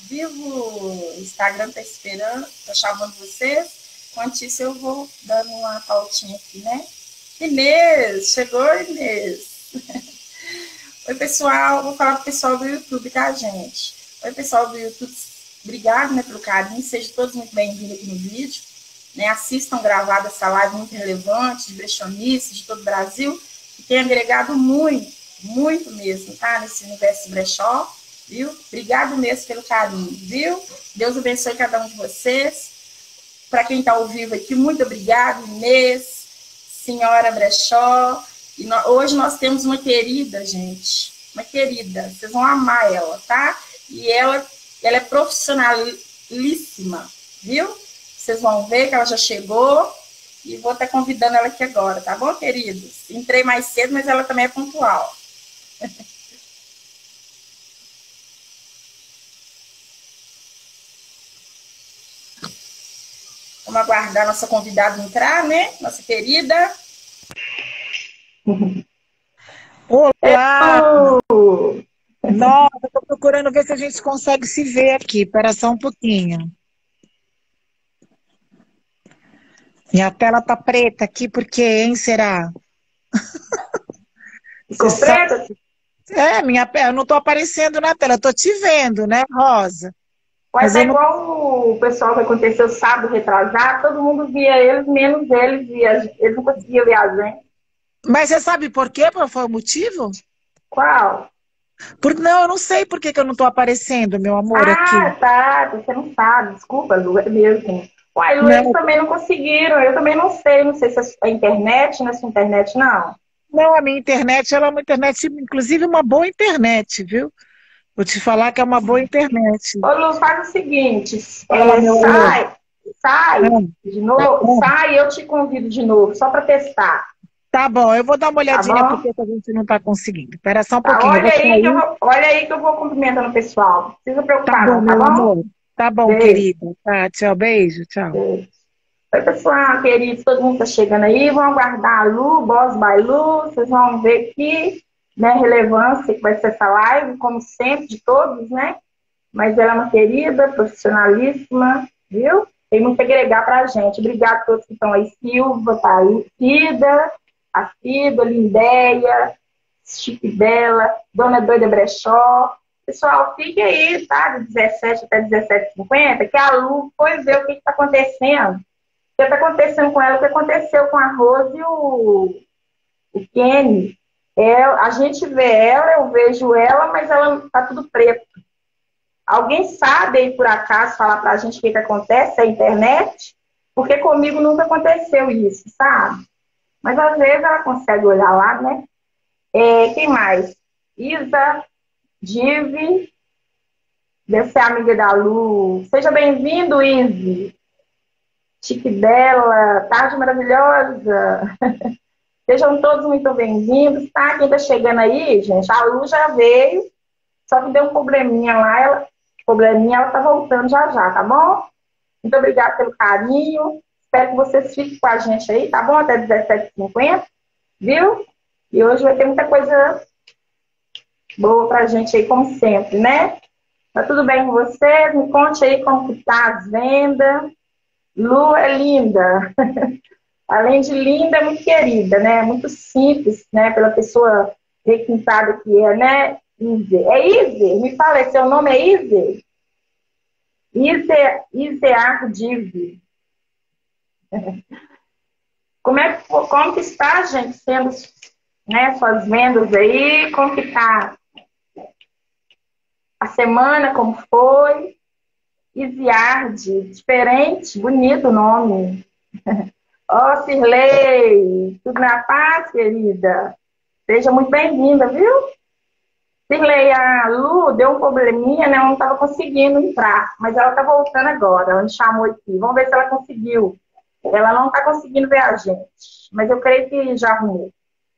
vivo, o Instagram está esperando, está chamando vocês. Enquanto isso, eu vou dando uma pautinha aqui, né? Inês, chegou, Inês. Oi, pessoal, vou falar para o pessoal do YouTube, tá, gente? Oi, pessoal do YouTube, obrigado, né, pelo carinho, sejam todos muito bem-vindos aqui no vídeo. Né, assistam gravada essa live muito relevante, de brechionistas de todo o Brasil, que tem agregado muito, muito mesmo, tá? Nesse universo brechó, viu? Obrigado mesmo pelo carinho, viu? Deus abençoe cada um de vocês. Para quem está ao vivo aqui, muito obrigado, Inês, senhora brechó. E hoje nós temos uma querida, gente, uma querida, vocês vão amar ela, tá? E ela é profissionalíssima, viu? Vocês vão ver que ela já chegou e vou estar convidando ela aqui agora, tá bom, queridos? Entrei mais cedo, mas ela também é pontual. Vamos aguardar nossa convidada entrar, né? Nossa querida. Olá! Nossa, estou procurando ver se a gente consegue se ver aqui. Espera só um pouquinho. Minha tela tá preta aqui, por quê, hein? Será? Ficou preta? Eu não tô aparecendo na tela, eu tô te vendo, né, Rosa? Mas é igual o pessoal que aconteceu sábado retrasado, todo mundo via eles, menos eles via. Eles não conseguiam ver a gente. Mas você sabe por quê? Qual foi o motivo? Qual? Não, eu não sei por que eu não tô aparecendo, meu amor, aqui. Ah, tá. Você não sabe. Desculpa, Lu, é mesmo. Uai, Lu, eles também não conseguiram. Eu também não sei. Não sei se é a internet, não é sua internet, não. Não, a minha internet, ela é uma internet, inclusive uma boa internet, viu? Vou te falar que é uma boa internet. Ô, Lu, faz o seguinte. Sai de novo. Sai e eu te convido de novo, só para testar. Tá bom, eu vou dar uma olhadinha porque a gente não está conseguindo. Espera só um pouquinho. Olha aí que eu vou cumprimentando o pessoal. Não precisa preocupar, tá bom, meu amor. Tá bom, beijo. Querida. Tá, tchau, beijo, tchau. Beijo. Oi, pessoal, queridos, todo mundo está chegando aí. Vamos aguardar a Lu, Boss by Lu. Vocês vão ver aqui, né, relevância que vai ser essa live, como sempre, de todos, né? Mas ela é uma querida, profissionalíssima, viu? Tem muito a agregar para a gente. Obrigada a todos que estão aí. Silva, tá aí. A Cida, Lindéia, Chique Bela, Dona Doida Brechó. Pessoal, fique aí, tá? De 17 até 17h50, que a Lu foi ver o que está acontecendo. O que está acontecendo com ela, o que aconteceu com a Rose e o Kenny. A gente vê ela, eu vejo ela, mas ela tá tudo preto. Alguém sabe aí, por acaso, falar pra gente o que acontece na internet? Porque comigo nunca aconteceu isso, sabe? Mas às vezes ela consegue olhar lá, né? Quem mais? Isa, Dive, deve ser amiga da Lu. Seja bem-vindo, Izzy. Chique Bela, tarde maravilhosa. Sejam todos muito bem-vindos, tá? Quem tá chegando aí, gente, a Lu já veio, só que deu um probleminha lá, ela tá voltando já já, tá bom? Muito obrigada pelo carinho. Espero que vocês fiquem com a gente aí, tá bom? Até 17h50, viu? E hoje vai ter muita coisa boa pra gente aí, como sempre, né? Tá tudo bem com vocês? Me conte aí como que tá as vendas. Lu é linda. Além de linda, é muito querida, né? Muito simples, né? Pela pessoa requintada que é, né? Ize. É Ize? Me fala, seu nome é Ize? Ize Dive. Como que está, gente, sendo, né, suas vendas aí? Como que tá a semana, como foi? Iziarde, diferente, bonito o nome. Ó, Cirlei, tudo na paz, querida? Seja muito bem-vinda, viu? Cirlei, a Lu deu um probleminha, né? Ela não estava conseguindo entrar, mas ela está voltando agora. Ela me chamou aqui. Vamos ver se ela conseguiu. Ela não está conseguindo ver a gente, mas eu creio que já arrumou.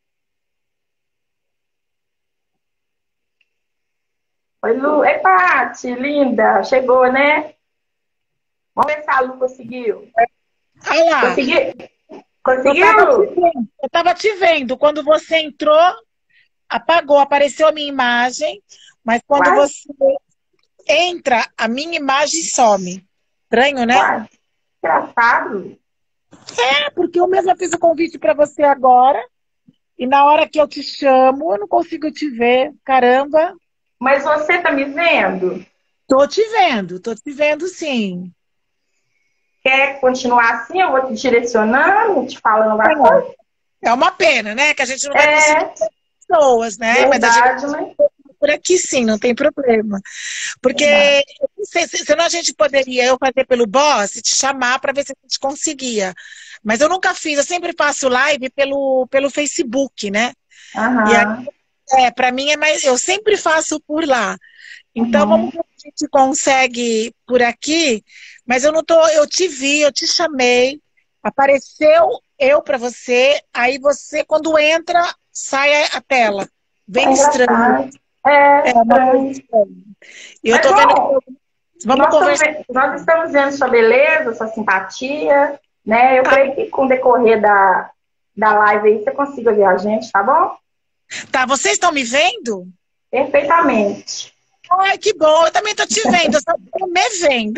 Oi, Lu. Ei, Paty, linda. Chegou, né? Vamos ver se a Lu conseguiu. Olha lá. Conseguiu? Eu estava te vendo. Quando você entrou, apagou, apareceu a minha imagem, mas quando você entra a minha imagem e some. Estranho, né? Uai, engraçado. É, porque eu mesma fiz o convite para você agora, e na hora que eu te chamo, eu não consigo te ver. Caramba, Mas você tá me vendo? tô te vendo sim. Quer continuar assim? Eu vou te direcionando, te falando alguma coisa? É uma pena, né? Que a gente não vai conseguir É pessoas, né? Mas a gente verdade, né? por aqui sim, não tem problema. Porque Verdade. senão a gente poderia eu fazer pelo boss e te chamar para ver se a gente conseguia. Mas eu nunca fiz, eu sempre faço live pelo Facebook, né? E aí, Aham. para mim é mais, eu sempre faço por lá. Então vamos Uhum. ver se a gente consegue por aqui, mas eu não tô, eu te vi, eu te chamei, apareceu eu para você, aí você quando entra, sai a tela. É Bem estranho. engraçado. É É uma coisa estranho. estranha. E eu Mas, tô vendo que bom, vamos conversar. nós estamos vendo sua beleza, sua simpatia, né? Eu Ah, creio que com o decorrer da live aí você consiga ver a gente, tá bom? tá, vocês estão me vendo? Perfeitamente. Ai, que bom, eu também tô te vendo, eu só tô me vendo.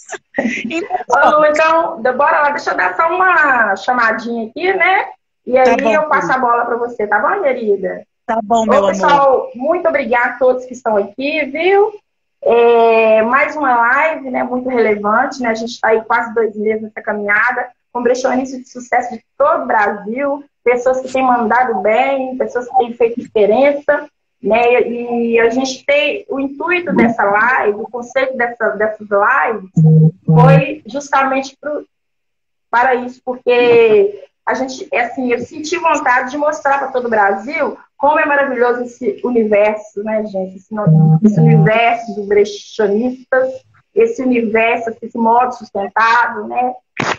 Ô, Então, Lu, então, bora lá, deixa eu dar só uma chamadinha aqui, né? E tá aí bom, eu passo querido. a bola para você, tá bom, querida? Tá bom, Ô, meu amor. pessoal, muito obrigada a todos que estão aqui, viu? Mais uma live, né, muito relevante, né? A gente está aí quase 2 meses nessa caminhada, com brechionistas de sucesso de todo o Brasil, pessoas que têm mandado bem, pessoas que têm feito diferença, né? E a gente tem o intuito dessa live, o conceito dessas lives foi justamente para isso, porque a gente, assim, eu senti vontade de mostrar para todo o Brasil como é maravilhoso esse universo, né, gente? Esse universo dos brechonistas, esse universo, esse modo sustentável, né?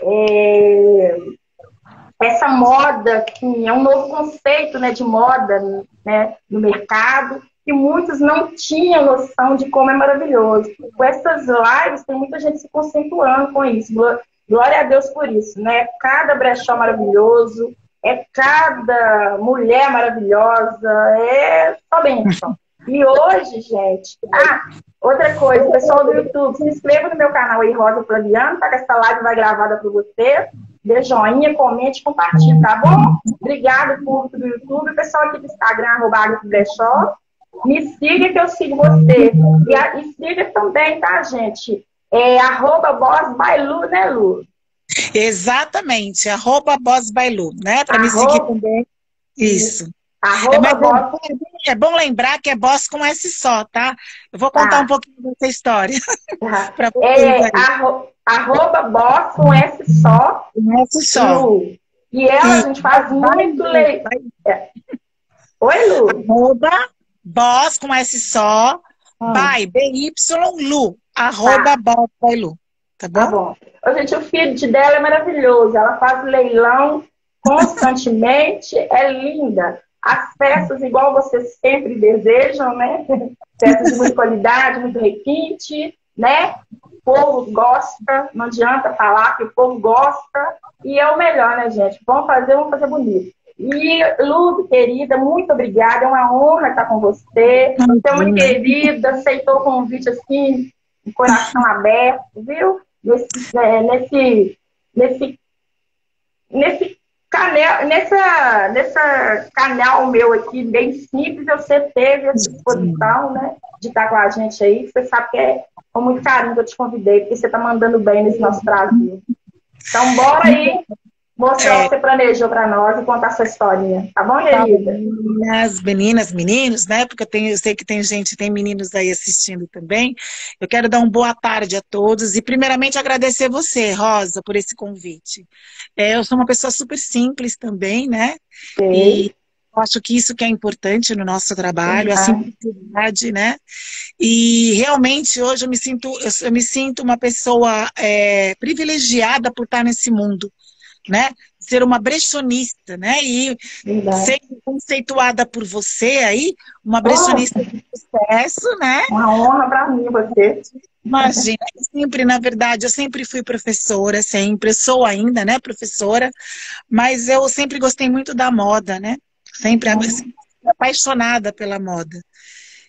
É, essa moda, que é um novo conceito, né, de moda, né, no mercado, e muitos não tinham noção de como é maravilhoso. Com essas lives, tem muita gente se conceituando com isso. Glória a Deus por isso, né? Cada brechó maravilhoso, é cada mulher maravilhosa, é só bênção. E hoje, gente... outra coisa, pessoal do YouTube, se inscreva no meu canal aí, Rosa Flaviano, tá? Que essa live vai gravada para você. Dê joinha, comente, compartilhe, tá bom? Obrigado, público do YouTube. Pessoal aqui do Instagram, @Brechó. Me siga que eu sigo você. E siga também, tá, gente? @BossBailu, né, Lu? Exatamente, @BossBailu, né? Para me seguir Arroba, também. Isso. arroba Mas boss, é bom lembrar que é boss com S só, tá? Eu vou contar um tá, pouquinho dessa história tá. para vocês aí. Arroba boss com S só, Com S só. Lu. E ela, a E gente faz muito Bailu, lei. Oi, Lu. boss com S só, Hum. BY, Lu, Tá. @boss Bailu. Tá Tá bom? bom. Ô, gente, o feed dela é maravilhoso. Ela faz leilão constantemente. É linda. As peças, igual vocês sempre desejam, né? Peças de muita qualidade, muito requinte, né? O povo gosta. Não adianta falar que o povo gosta. E é o melhor, né, gente? Vamos fazer bonito. E, Lu, querida, muito obrigada. É uma honra estar com você. Você é muito Imagina. querida, aceitou o convite assim, de coração aberto, viu? Nesse, nesse nessa canal meu aqui, bem simples, você teve essa disposição, né, de estar com a gente aí. Você sabe que é com muito carinho que eu te convidei, porque você está mandando bem nesse nosso Brasil. Então, bora aí mostrar o que você planejou para nós e contar a sua historinha. Tá bom, querida? Meninos, né? Porque eu sei que tem gente, tem meninos aí assistindo também. Eu quero dar uma boa tarde a todos e, primeiramente, agradecer você, Rosa, por esse convite. Eu sou uma pessoa super simples também, né? Sei. E acho que isso que é importante no nosso trabalho, a Ah, simplicidade, né? E realmente hoje eu me sinto uma pessoa privilegiada por estar nesse mundo, né? Ser uma brechonista, né? E verdade. ser conceituada por você aí, uma Oh, brechonista de sucesso, né? uma honra para mim, você. Imagina, sempre, na verdade, eu sempre fui professora, sempre, sou ainda, né, professora, mas eu sempre gostei muito da moda, né? Sempre apaixonada pela moda.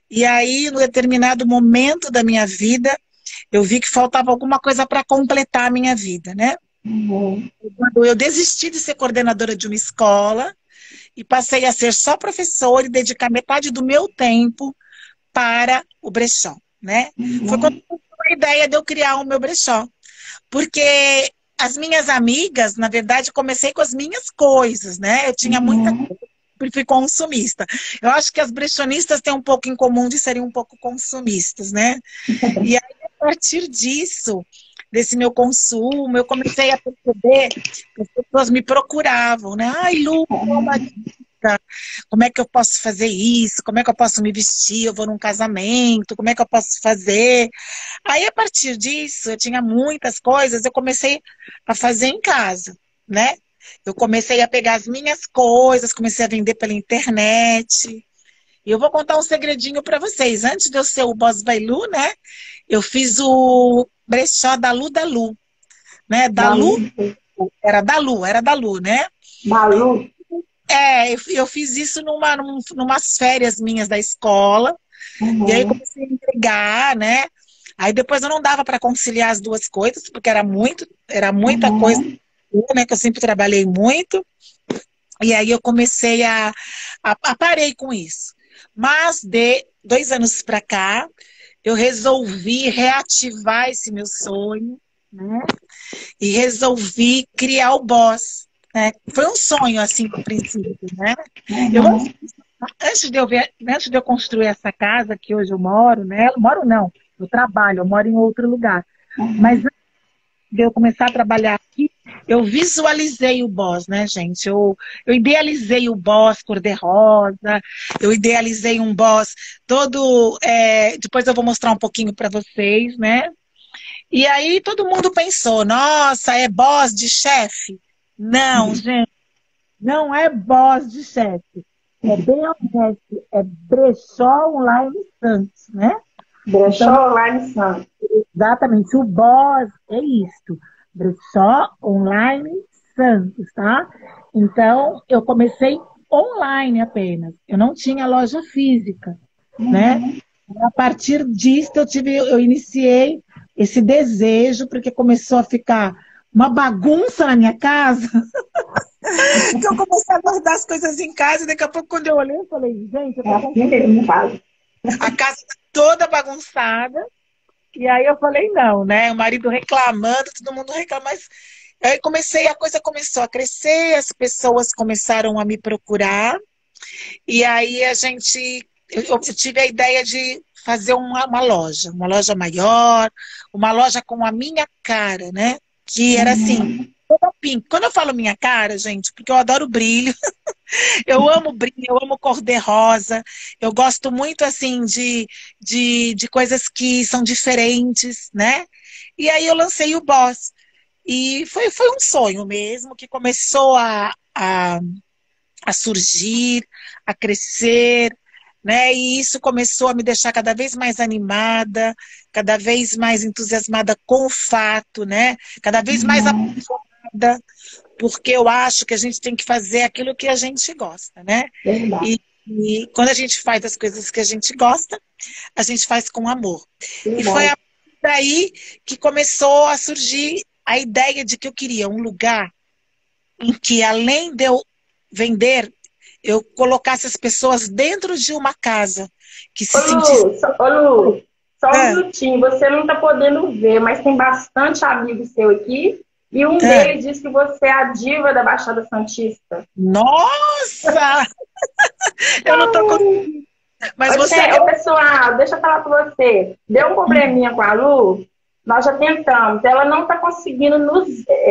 E aí, no determinado momento da minha vida, eu vi que faltava alguma coisa para completar a minha vida, né? Uhum. Quando eu desisti de ser coordenadora de uma escola e passei a ser só professora e dedicar metade do meu tempo para o brechó, né? Foi quando Uhum. a ideia de eu criar o meu brechó. Porque as minhas amigas, na verdade, comecei com as minhas coisas, né? Eu tinha muita Uhum. coisa, sempre fui consumista. Eu acho que as brechonistas têm um pouco em comum de serem um pouco consumistas, né? E aí, a partir disso, desse meu consumo, eu comecei a perceber que as pessoas me procuravam, né? Ai, Lu, qual uma dica? Como é que eu posso fazer isso? Como é que eu posso me vestir? Eu vou num casamento, como é que eu posso fazer? Aí, a partir disso, eu tinha muitas coisas, eu comecei a fazer em casa, né? Eu comecei a pegar as minhas coisas, comecei a vender pela internet. E eu vou contar um segredinho para vocês. Antes de eu ser o Boss by Lu, né? Eu fiz o brechó da Lu, né? Da Da Lu, Lu. era da Lu, né? Da Lu. Eu fiz isso numas férias minhas da escola. E aí Uhum. comecei a entregar, né? Aí depois eu não dava para conciliar as duas coisas, porque era muita coisa, Uhum. né? Que eu sempre trabalhei muito. E aí eu comecei a parei com isso. Mas de 2 anos para cá, eu resolvi reativar esse meu sonho, né? E resolvi criar o Boss, né? Foi um sonho, assim, no princípio, né? Eu, Uhum. antes de eu construir essa casa que hoje eu moro, né? Eu moro não, eu trabalho, eu moro em outro lugar. Mas Uhum. de eu começar a trabalhar aqui, eu visualizei o boss, né, gente? Eu idealizei o boss cor-de-rosa, eu idealizei um boss todo. Depois eu vou mostrar um pouquinho para vocês, né? E aí todo mundo pensou: nossa, é boss de chefe? Não, gente, não é boss de chefe. É bem honesto, é brechó online Santos, né? Então, Brechó Online Santos. exatamente, o BOS é isto, Brechó Online Santos, tá? Então, eu comecei online apenas, eu não tinha loja física, né? Uhum. A partir disso, eu iniciei esse desejo, porque começou a ficar uma bagunça na minha casa, que eu comecei a guardar as coisas em casa, e daqui a pouco, quando eu olhei, eu falei, gente, eu É tô com assim que ele faz. a casa tá toda bagunçada. E aí eu falei, não, né? O marido reclamando, todo mundo reclama, mas aí a coisa começou a crescer, as pessoas começaram a me procurar, e aí eu tive a ideia de fazer uma loja maior, uma loja com a minha cara, né? Que era assim, Uhum. toda pink. Quando eu falo minha cara, gente, porque eu adoro brilho, eu amo brilho, eu amo cor-de-rosa, eu gosto muito, assim, de coisas que são diferentes, né? E aí eu lancei o Boss. E foi um sonho mesmo, que começou a surgir, a crescer, né? E isso começou a me deixar cada vez mais animada, cada vez mais entusiasmada com o fato, né? Cada vez mais Uhum. apaixonada, porque eu acho que a gente tem que fazer aquilo que a gente gosta, né? Verdade. E quando a gente faz as coisas que a gente gosta, a gente faz com amor. E foi Verdade. a partir daí que começou a surgir a ideia de que eu queria um lugar em que, além de eu vender, eu colocasse as pessoas dentro de uma casa, que se sentisse. Ô, Lu, só um Ah, minutinho. Você não está podendo ver, mas tem bastante amigo seu aqui. E um ah, deles diz que você é a diva da Baixada Santista. nossa! Eu não estou conseguindo. Mas você é Ô, meu. pessoal, deixa eu falar com você. Deu um probleminha com a Lu, nós já tentamos. Ela não está conseguindo nos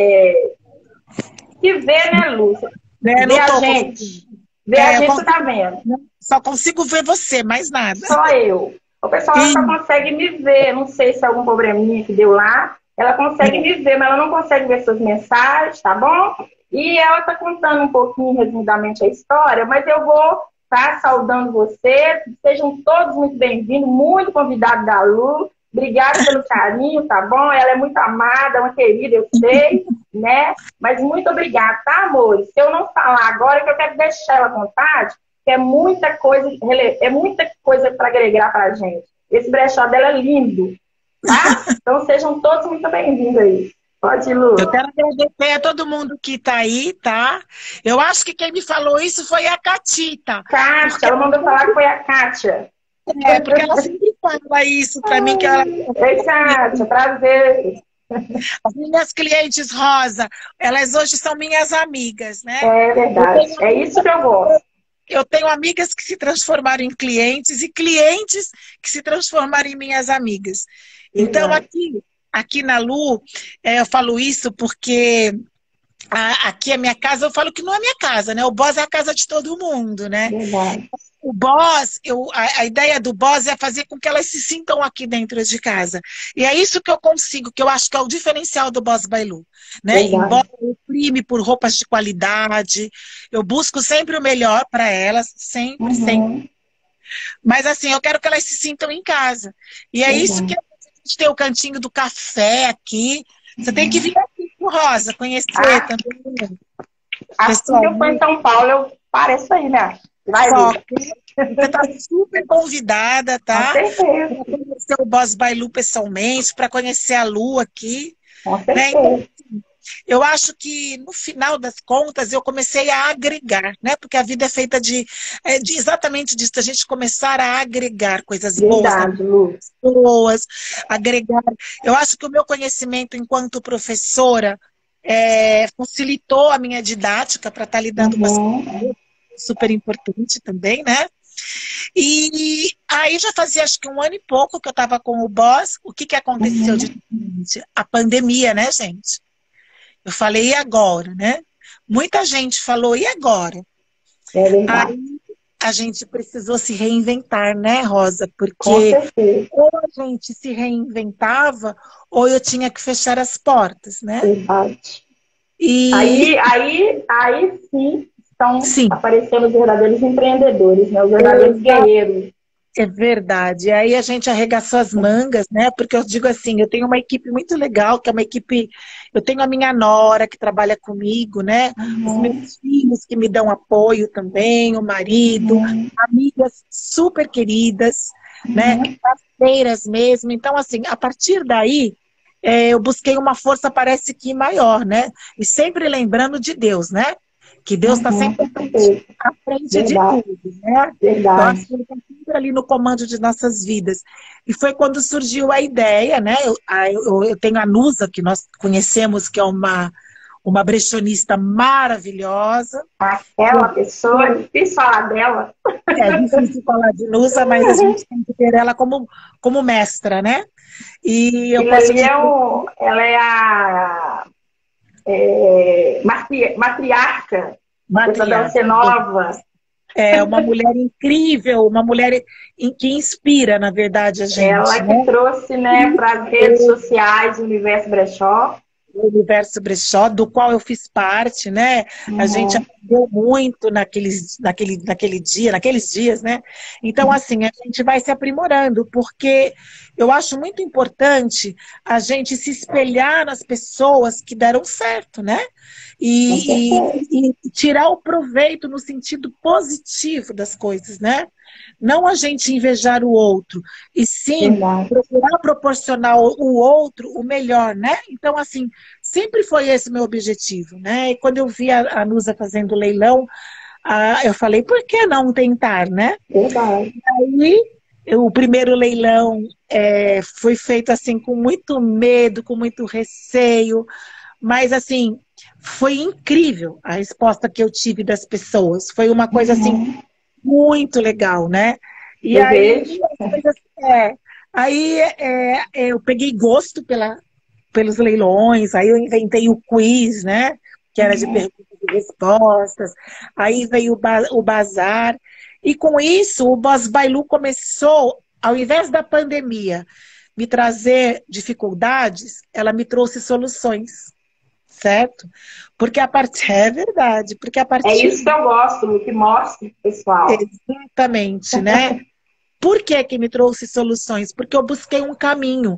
se ver, né, Lu? Né, Ver não a estou gente. conseguindo. Ver a Eu gente, você tá consigo, vendo. só consigo ver você, mais nada. Só eu. O pessoal ela só E, consegue me ver. Não sei se é algum probleminha que deu lá. Ela consegue me ver, mas ela não consegue ver suas mensagens, tá bom? E ela está contando um pouquinho, resumidamente, a história, mas eu vou estar saudando você. Sejam todos muito bem-vindos, muito convidados da Lu. Obrigada pelo carinho, tá bom? Ela é muito amada, uma querida, eu sei, né? Mas muito obrigada, tá, amores? Se eu não falar agora, que eu quero deixar ela à vontade, é muita coisa, para agregar para a gente. Esse brechó dela é lindo, tá? Então sejam todos muito bem-vindos aí. Pode ir, Lu. Eu quero agradecer a todo mundo que está aí, tá? Eu acho que quem me falou isso foi a Catita. Kátia, ela mandou falar que foi a Kátia. Porque ela sempre fala isso para mim. Que ela... Oi, Kátia, prazer. As minhas clientes, Rosa, elas hoje são minhas amigas, né? É verdade, é isso que eu gosto. Eu tenho amigas que se transformaram em clientes e clientes que se transformaram em minhas amigas. Então, aqui na Lu, eu falo isso porque aqui é minha casa, eu falo que não é minha casa, né? O Boss é a casa de todo mundo, né? Verdade. O Boss, a ideia do Boss é fazer com que elas se sintam aqui dentro de casa. E é isso que eu consigo, que eu acho que é o diferencial do Boss by Lu, né? Embora eu prime por roupas de qualidade, eu busco sempre o melhor para elas, sempre, sempre. Mas assim, eu quero que elas se sintam em casa. E é isso que a gente tem o cantinho do café aqui. Você tem que vir aqui com Rosa, conhecer também. Assim que eu for em São Paulo, eu pareço aí, né? Você está super convidada, tá? Com certeza. Para conhecer o Boss by Lu pessoalmente, para conhecer a Lu aqui. Com certeza. Né? Então, eu acho que, no final das contas, eu comecei a agregar, né? Porque a vida é feita de exatamente disso, a gente começar a agregar coisas boas nas pessoas, agregar. Eu acho que o meu conhecimento enquanto professora facilitou a minha didática para estar lidando com as coisas, super importante também, né? E aí já fazia acho que 1 ano e pouco que eu estava com o Boss. O que aconteceu de diferente? A pandemia, né, gente? Eu falei, e agora, né? Muita gente falou, e agora? É verdade. Aí a gente precisou se reinventar, né, Rosa? Porque ou a gente se reinventava, ou eu tinha que fechar as portas, né? Verdade. E aí sim estão aparecendo os verdadeiros empreendedores, né? Os verdadeiros guerreiros. É verdade. E aí a gente arregaçou as mangas, né? Porque eu digo assim, eu tenho uma equipe muito legal, que é uma equipe... Eu tenho a minha nora que trabalha comigo, né? Os meus filhos que me dão apoio também, o marido, amigas super queridas, né? Parceiras mesmo. Então, assim, a partir daí, eu busquei uma força, parece que maior, né? E sempre lembrando de Deus, né? Que Deus está sempre à frente de tudo, né? Verdade. Ele está sempre ali no comando de nossas vidas. E foi quando surgiu a ideia, né? Eu tenho a Nusa, que nós conhecemos, que é uma brechonista maravilhosa. Aquela pessoa, é difícil falar dela. É difícil falar de Nusa, mas a gente tem que ter ela como mestra, né? E eu posso dizer... Ela é a... matriarca da Nova. É uma mulher incrível, uma mulher que inspira, na verdade, a gente. Ela que trouxe, né, para as redes sociais o Universo Brechó. O Universo Brechó, do qual eu fiz parte, né? A gente aprendeu muito naqueles dias, né? Então, assim, a gente vai se aprimorando, porque eu acho muito importante a gente se espelhar nas pessoas que deram certo, né? E tirar o proveito no sentido positivo das coisas, né? Não a gente invejar o outro, e sim procurar proporcionar ao outro o melhor, né? Então, assim, sempre foi esse o meu objetivo, né? E quando eu vi a Nusa fazendo leilão, eu falei, por que não tentar, né? Verdade. Aí, o primeiro leilão foi feito assim com muito medo, com muito receio, mas assim, foi incrível a resposta que eu tive das pessoas. Foi uma coisa assim muito legal, né? E aí eu peguei gosto pelos leilões, aí eu inventei o quiz, né? Que era de perguntas e respostas. Aí veio o bazar. E com isso, o Boss by Lu começou, ao invés da pandemia me trazer dificuldades, ela me trouxe soluções. Certo? Porque é verdade. Porque a partir... É isso que eu gosto, que mostra, pessoal. Exatamente, né? Por que me trouxe soluções? Porque eu busquei um caminho.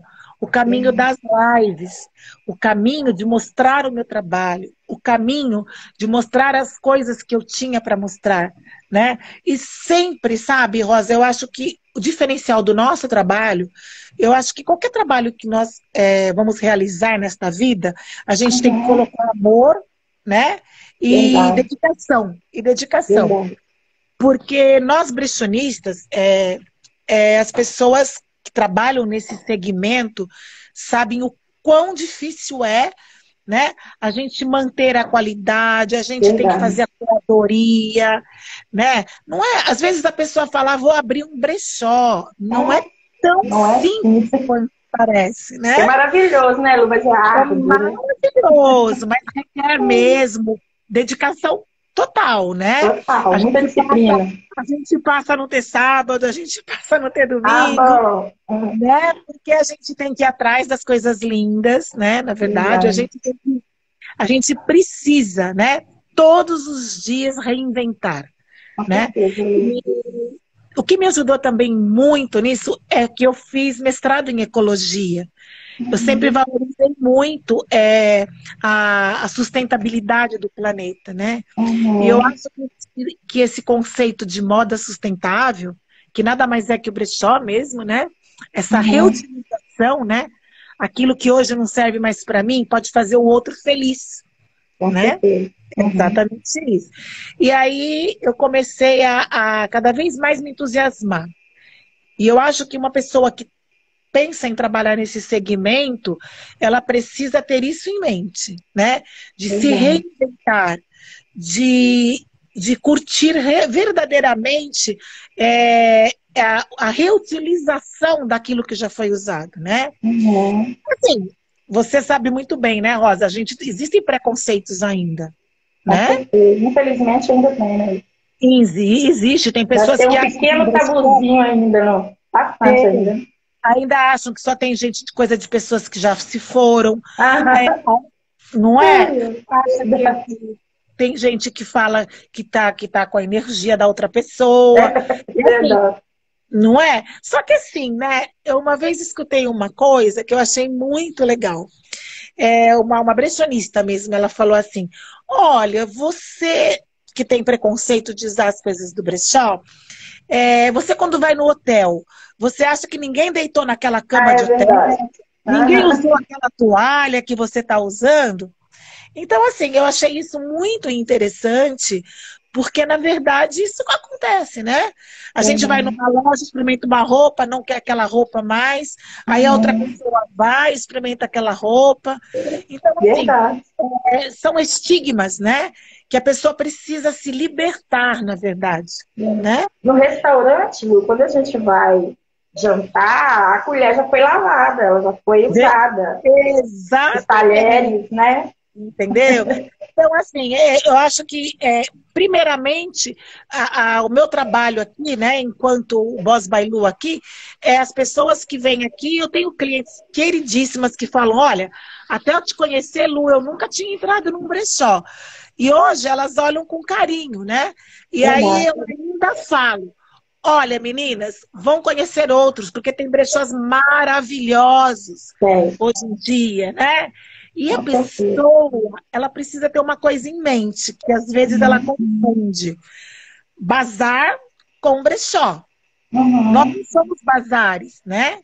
o caminho das lives, o caminho de mostrar o meu trabalho, o caminho de mostrar as coisas que eu tinha para mostrar, né? E sempre, sabe, Rosa, eu acho que o diferencial do nosso trabalho, eu acho que qualquer trabalho que nós vamos realizar nesta vida, a gente tem que colocar amor, né? E Verdade. dedicação, e dedicação. Verdade. Porque nós brechonistas, as pessoas que trabalham nesse segmento sabem o quão difícil é, né, a gente manter a qualidade, a gente tem que fazer a curadoria, né? Não é, às vezes a pessoa fala, vou abrir um brechó, não é tão simples quanto parece, né? É maravilhoso, né, Lu? Mas é maravilhoso, mas requer mesmo dedicação total, né? Total, muita disciplina. A gente passa a não ter sábado, a gente passa a não ter domingo, né? Porque a gente tem que ir atrás das coisas lindas, né? Na verdade, a gente precisa, né? Todos os dias reinventar, né? E o que me ajudou também muito nisso é que eu fiz mestrado em ecologia. Eu sempre valorizei muito a sustentabilidade do planeta, né? E eu acho que esse conceito de moda sustentável, que nada mais é que o brechó mesmo, né? Essa reutilização, né? Aquilo que hoje não serve mais para mim pode fazer o outro feliz, né? Exatamente isso. E aí eu comecei a cada vez mais me entusiasmar. E eu acho que uma pessoa que pensa em trabalhar nesse segmento, ela precisa ter isso em mente, né? De se reinventar, de curtir verdadeiramente a reutilização daquilo que já foi usado, né? Assim, você sabe muito bem, né, Rosa? Existem preconceitos ainda, né? Infelizmente ainda tem, né? Existe, tem pessoas que tem um pequeno tabuzinho ainda, não. Bastante ainda. Ainda acham que só tem gente de coisa de pessoas que já se foram. Não é? Tem gente que fala que tá com a energia da outra pessoa. Assim, não é? Só que assim, né? Eu uma vez escutei uma coisa que eu achei muito legal. Uma brecionista mesmo, ela falou assim: olha, você que tem preconceito de usar as coisas do brechó, você quando vai no hotel, você acha que ninguém deitou naquela cama de hotel? Ninguém usou aquela toalha que você está usando? Então, assim, eu achei isso muito interessante, porque, na verdade, isso acontece, né? A gente vai numa loja, experimenta uma roupa, não quer aquela roupa mais, aí a outra pessoa vai, experimenta aquela roupa. Então, assim, são estigmas, né? Que a pessoa precisa se libertar, na verdade. Né? No restaurante, quando a gente vai jantar, a colher já foi lavada, ela já foi usada. Exato. Os talheres, né? Entendeu? Então, assim, eu acho que, primeiramente, o meu trabalho aqui, né, enquanto o Boss Bailu aqui, as pessoas que vêm aqui, eu tenho clientes queridíssimas que falam, olha, até eu te conhecer, Lu, eu nunca tinha entrado num brechó. E hoje elas olham com carinho, né? E aí eu ainda falo, olha, meninas, vão conhecer outros, porque tem brechós maravilhosos hoje em dia, né? E a pessoa, ela precisa ter uma coisa em mente, que às vezes ela confunde bazar com brechó. Nós não somos bazares, né?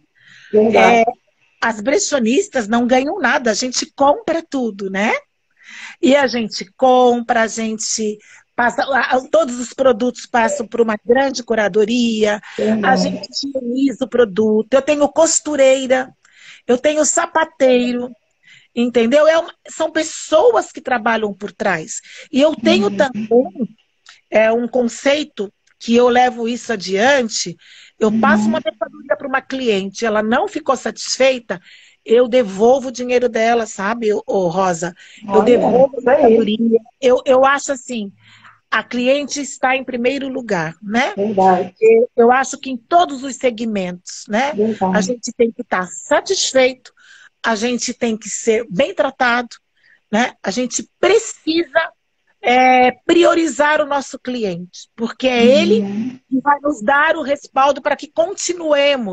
As brechonistas não ganham nada, a gente compra tudo, né? E a gente compra, a gente passa, todos os produtos passam por uma grande curadoria, a gente higieniza o produto, eu tenho costureira, eu tenho sapateiro, entendeu? São pessoas que trabalham por trás. E eu tenho também um conceito que eu levo isso adiante, eu passo uma mercadoria para uma cliente, ela não ficou satisfeita, eu devolvo o dinheiro dela, sabe, Rosa? Eu devolvo a mercadoria. Eu acho assim, a cliente está em primeiro lugar, né? Verdade. Eu acho que em todos os segmentos, né? Verdade. A gente tem que estar satisfeito, a gente tem que ser bem tratado, né? A gente precisa priorizar o nosso cliente, porque é ele que vai nos dar o respaldo para que continuemos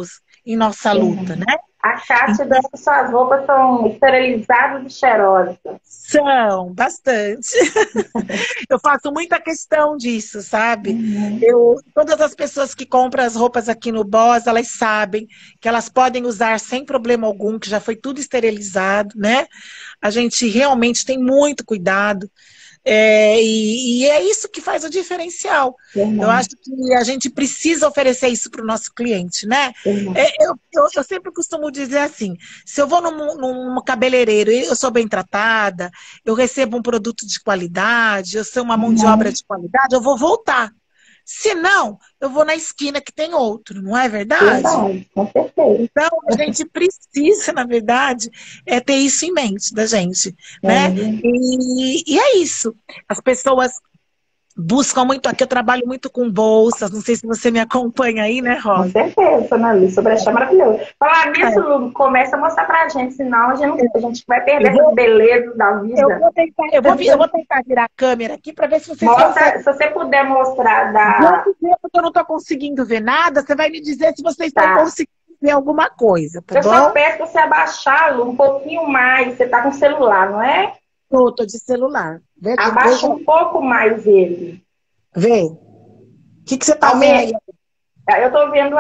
em nossa luta, né? A Kátia Então, diz que suas roupas são esterilizadas e cheirosas. são bastante. Eu faço muita questão disso, sabe? Uhum. Todas as pessoas que compram as roupas aqui no Boss, elas sabem que elas podem usar sem problema algum, que já foi tudo esterilizado, né? A gente realmente tem muito cuidado. E é isso que faz o diferencial. Eu Verdade, acho que a gente precisa oferecer isso para o nosso cliente, né? verdade. Eu sempre costumo dizer assim: se eu vou num cabeleireiro e eu sou bem tratada, eu recebo um produto de qualidade, eu sou uma mão de obra Uhum. de qualidade, eu vou voltar. Se não, eu vou na esquina que tem outro, não é verdade? Verdade, com certeza. Então, a gente precisa, na verdade, ter isso em mente da gente, né? É, E é isso. As pessoas buscam muito, aqui eu trabalho muito com bolsas, não sei se você me acompanha aí, né, com Rosa? certeza, Ana Lu, sobre achar maravilhoso. Falar nisso, É, Lu, começa a mostrar pra gente, senão a gente vai perder eu essas vou, belezas da eu vida. vou tentar, eu vou tentar virar a câmera aqui para ver se vocês Mostra, conseguem. se você puder mostrar Vou da. dizer porque eu não estou conseguindo ver nada, você vai me dizer se vocês estão Tá. conseguindo ver alguma coisa, tá Eu só bom? peço pra você abaixar, Lu, um pouquinho mais. Você tá com o celular, não é? Tô de celular. Abaixa um pouco mais ele. Vê. O que você está vendo aí? Aumente. Eu tô vendo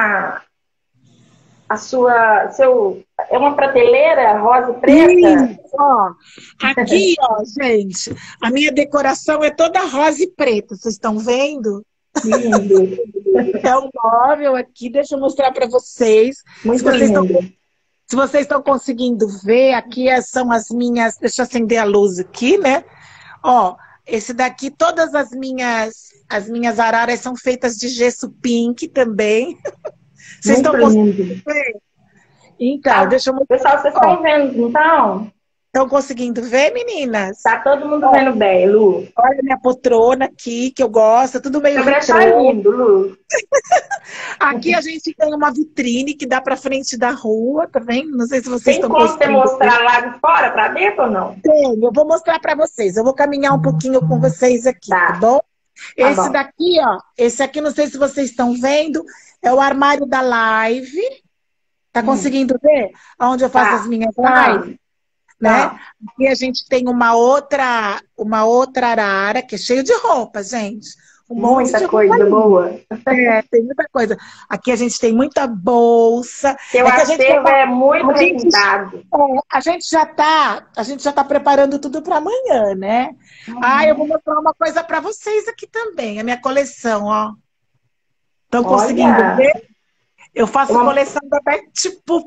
a sua. É uma prateleira rosa e preta? Isso, ó. Aqui, ó, gente, a minha decoração é toda rosa e preta, vocês estão vendo? Lindo. É um móvel aqui, deixa eu mostrar para vocês. Se Muito vocês estão, lindo. se vocês estão conseguindo ver, aqui são as minhas. Deixa eu acender a luz aqui, né? Ó, esse daqui, todas as minhas araras são feitas de gesso pink também. Vocês Muito estão conseguindo lindo. ver? Então, Tá, deixa eu mostrar. pessoal, vocês Ó, estão vendo, então? estão conseguindo ver, meninas? Tá todo mundo vendo bem, Lu. Olha minha poltrona aqui, que eu gosto, tudo meio Seu brechó é retrô. lindo, Lu. Aqui a gente tem uma vitrine que dá para frente da rua, tá vendo? Não sei se vocês Tem estão como você conseguindo ver. mostrar lá de fora para dentro ou não? Tenho, eu vou mostrar para vocês. Eu vou caminhar um pouquinho com vocês aqui, tá Tá, bom? tá Esse bom. daqui, ó, esse aqui, não sei se vocês estão vendo, é o armário da live. Tá Hum, conseguindo ver? Onde eu faço as tá. minhas lives, Não, né? não. Aqui a gente tem uma outra arara que é cheio de roupa, gente. Um monte de Muita roupa coisa ali. boa. Tem muita coisa. Aqui a gente tem muita bolsa. Seu É que a gente já acervo tá, é muito a gente, requintado. a gente já tá preparando tudo para amanhã, né? Ah, eu vou Uhum. mostrar uma coisa para vocês aqui também, a minha coleção, ó. Estão conseguindo Olha, ver? Eu faço uma- coleção da Betty Boop.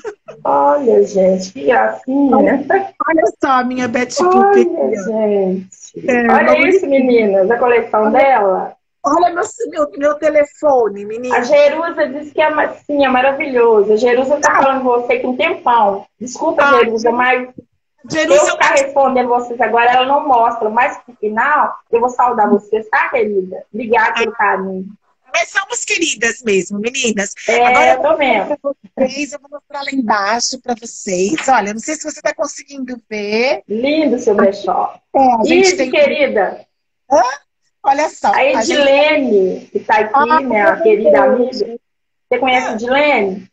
olha, gente, que Olha, gracinha. olha só a minha Betty Boop aqui, Olha, ó. gente. Uma Olha isso, bonitinha. meninas, a coleção Olha, dela. olha meu telefone, A menina. Jerusa disse que sim, é maravilhoso. A Jerusa está Ah, falando com você aqui um tempão. Desculpa, ah, Jerusa, mas se eu Jerusa, ficar respondendo vocês agora, ela não mostra. Mas no final, eu vou saudar vocês, tá, querida? Obrigada pelo carinho. mas somos queridas mesmo, meninas. Agora É, eu eu vou tô mostrar vendo. para vocês, eu vou mostrar lá embaixo para vocês. Olha, não sei se você está conseguindo ver. Lindo seu brechó. A gente Isso, tem. querida. Hã? Olha só, A a gente. Edilene, que está Ah, aqui, meu minha querida amiga. Deus. Você conhece a Edilene?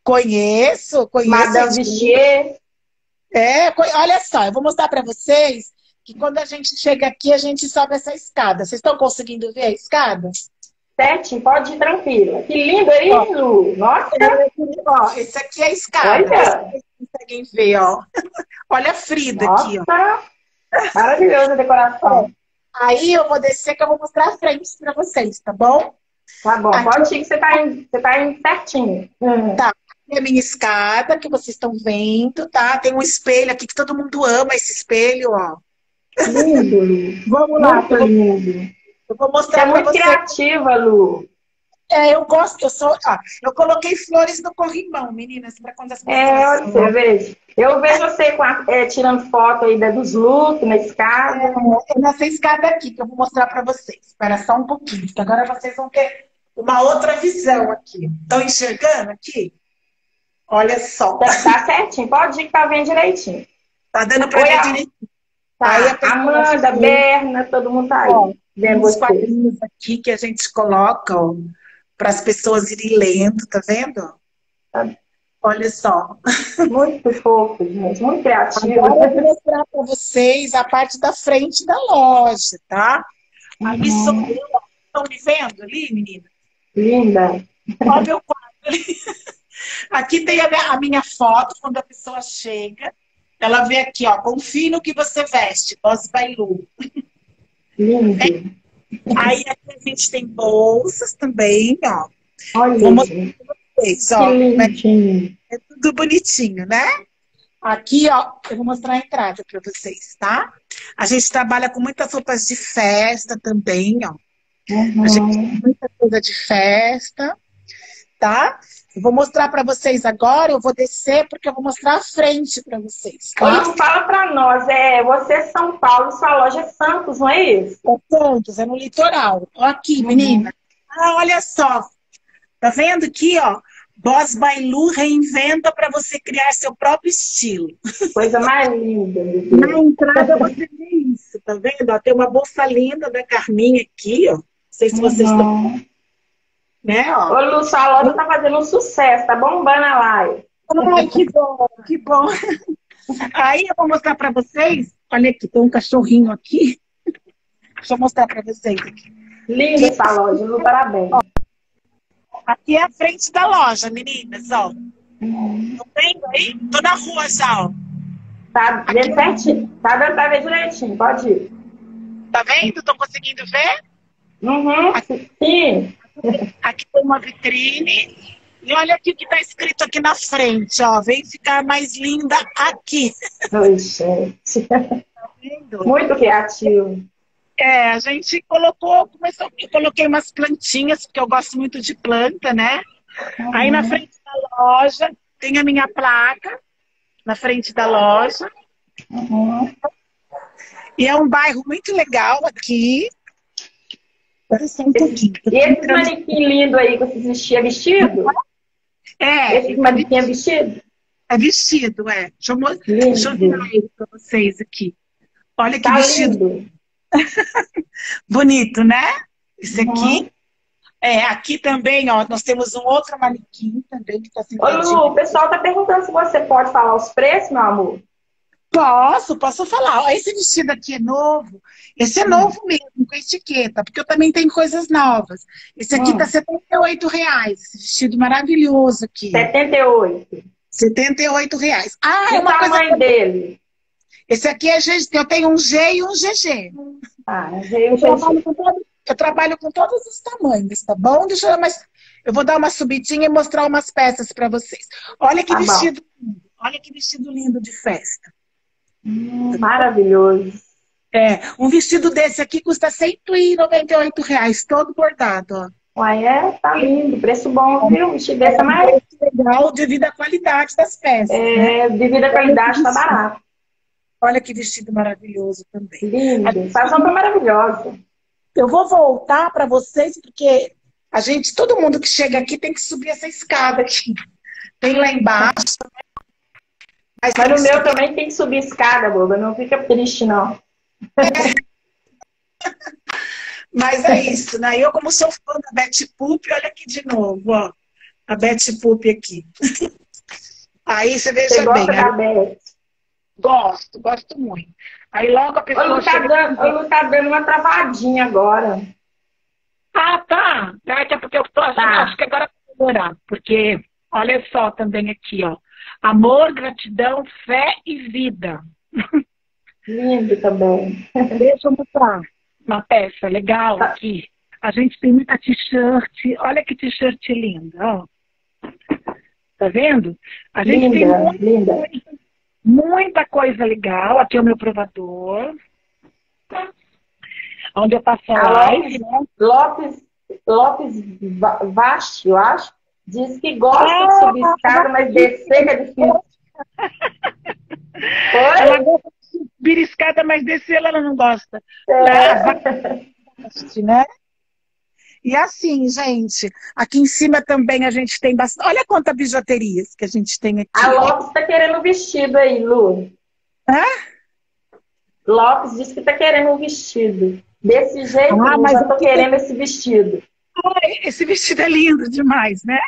Conheço, Madame Edinho. Vichier. Olha só, eu vou mostrar para vocês que quando a gente chega aqui, a gente sobe essa escada. Vocês estão conseguindo ver a escada? Certinho, pode ir tranquila. Que lindo aí, Ó, Lu. Nossa, ó, esse aqui é a escada. Não sei se olha. vocês conseguem ver, ó. Olha a Frida aqui, ó. Nossa, maravilhosa a Ó, decoração. aí eu vou descer que eu vou mostrar a frente para vocês, tá bom? Tá bom, Aqui pode ir que você tá indo certinho. tá a minha escada, que vocês estão vendo, tá? Tem um espelho aqui que todo mundo ama esse espelho, ó. Lindo, Lu. Vamos lá, Muito lindo. eu vou Você é mostrar para muito vocês. criativa, Lu. Eu gosto, eu coloquei flores no corrimão, meninas, para quando as É, pessoas. olha, você vê. Eu vejo você tirando foto aí dos looks na escada. É nessa escada aqui que eu vou mostrar para vocês. Espera só um pouquinho, que agora vocês vão ter uma outra visão aqui. Estão enxergando aqui? Olha só. Tá certinho, pode ir que tá vendo direitinho. Tá dando para Oi, ver direito. tá. Aí a pessoa Amanda, vê, Berna, todo mundo tá ó, aí vendo uns você. quadrinhos aqui que a gente coloca para as pessoas irem lendo, tá vendo? Olha só. Muito fofo, gente, muito criativo. Agora eu vou mostrar para vocês a parte da frente da loja, tá? Ali sou Uhum. eu. Estão me vendo ali, menina? Linda. Olha meu quadro ali. Aqui tem a minha foto, quando a pessoa chega. Ela vê aqui, ó, confie no que você veste, Boss Bailu. Lindo. Aí aqui a gente tem bolsas também, ó. Vou Olha, mostrar gente, pra vocês, que ó. lindinho. É tudo bonitinho, né? Aqui, ó, eu vou mostrar a entrada para vocês, tá? A gente trabalha com muitas roupas de festa também, ó. A gente tem Uhum. muita coisa de festa, tá? Eu vou mostrar para vocês agora, eu vou descer porque eu vou mostrar a frente para vocês, Ô, tá? Lu, fala pra nós, você é São Paulo, sua loja é Santos, não é isso? É Santos, é no litoral. Ó aqui, Uhum. menina. Ah, olha só. Tá vendo aqui, ó? Boss Bailu reinventa para você criar seu próprio estilo. Coisa mais linda, meu Na Deus. entrada você vê isso, tá vendo? Ó, tem uma bolsa linda da Carminha aqui, ó. Não sei se vocês estão, Uhum. né, Ô, ó. Lu, sua loja tá fazendo um sucesso, tá bombando a live. Ai, que bom, que bom. Aí eu vou mostrar para vocês. Olha aqui, tem um cachorrinho aqui. Deixa eu mostrar para vocês aqui. Linda essa loja, Lu, parabéns. Aqui é a frente da loja, meninas, ó. Uhum. Estão vendo aí? Tô na rua já, ó. Tá vendo certinho? Tá dando pra ver direitinho, pode ir. Tá vendo? Estão conseguindo ver? Uhum. Sim. Aqui tem uma vitrine. E olha aqui o que está escrito aqui na frente, ó. Vem ficar mais linda aqui. Oi, gente. Tá vendo? Muito criativo. É, a gente colocou, eu coloquei umas plantinhas, porque eu gosto muito de planta, né? Aí na Uhum. frente da loja tem a minha placa, na frente da loja. Uhum. E é um bairro muito legal aqui. Espera só um pouquinho. E esse manequim lindo aí que você vestia vestido? Esse manequim é vestido? É vestido, é. Deixa eu Lindo. virar ele para vocês aqui. Olha que Tá vestido lindo. bonito, né? Esse Uhum. aqui. É, aqui também, ó, nós temos um outro manequim também que está Ô, Lu, sentadinho. o pessoal tá perguntando se você pode falar os preços, meu amor. Posso falar. Ó, esse vestido aqui é novo. Esse é novo mesmo, com etiqueta, porque eu também tenho coisas novas. Esse aqui tá R$ 78, esse vestido maravilhoso aqui. 78. R$ 78. Ah, E é o uma coisa. tamanho dele? Esse aqui é GG, eu tenho um G e um GG. Ah, veio Eu trabalho com todos os tamanhos, tá bom? Mas eu vou dar uma subidinha e mostrar umas peças para vocês. Olha que Tá bom. vestido lindo. Olha que vestido lindo de festa. Maravilhoso. É, um vestido desse aqui custa R$ 198, todo bordado, ó. Uai, tá lindo. Preço bom, viu? Vestido desse é mais Legal devido à qualidade das peças, né? devido à qualidade, tá barato. Olha que vestido maravilhoso também. Lindo. Essa roupa é maravilhosa. Eu vou voltar para vocês, porque todo mundo que chega aqui tem que subir essa escada aqui. Tem lá embaixo. Mas no meu também tem que subir escada, boba. Não fica triste, não. Mas é isso, né? Eu, como sou fã da Betty Boop, olha aqui de novo, ó. A Betty Boop aqui. Aí você veja Você bem. gosta da Beth? Gosto muito. Aí logo a pessoa O Lu tá dando uma travadinha agora. Ah, tá. É porque eu tô achando, acho que agora vai melhorar. Porque, olha só também aqui, ó. Amor, gratidão, fé e vida. Lindo também. Deixa eu mostrar uma peça legal aqui. A gente tem muita t-shirt. Olha que t-shirt linda, ó. Tá vendo? A gente linda. tem muita coisa legal. Aqui é o meu provador. Onde eu passo a live, né? Lopes Vasti, eu acho, diz que gosta de subir escada, mas descer é difícil. Ela gosta de subir escada, mas descer ela não gosta. Né? E assim, gente, aqui em cima também a gente tem bastante. Olha quanta bijuterias que a gente tem aqui. A Lopes tá querendo um vestido aí, Lu. Lopes disse que tá querendo um vestido. Desse jeito, mas eu tô querendo esse vestido. Esse vestido é lindo demais, né?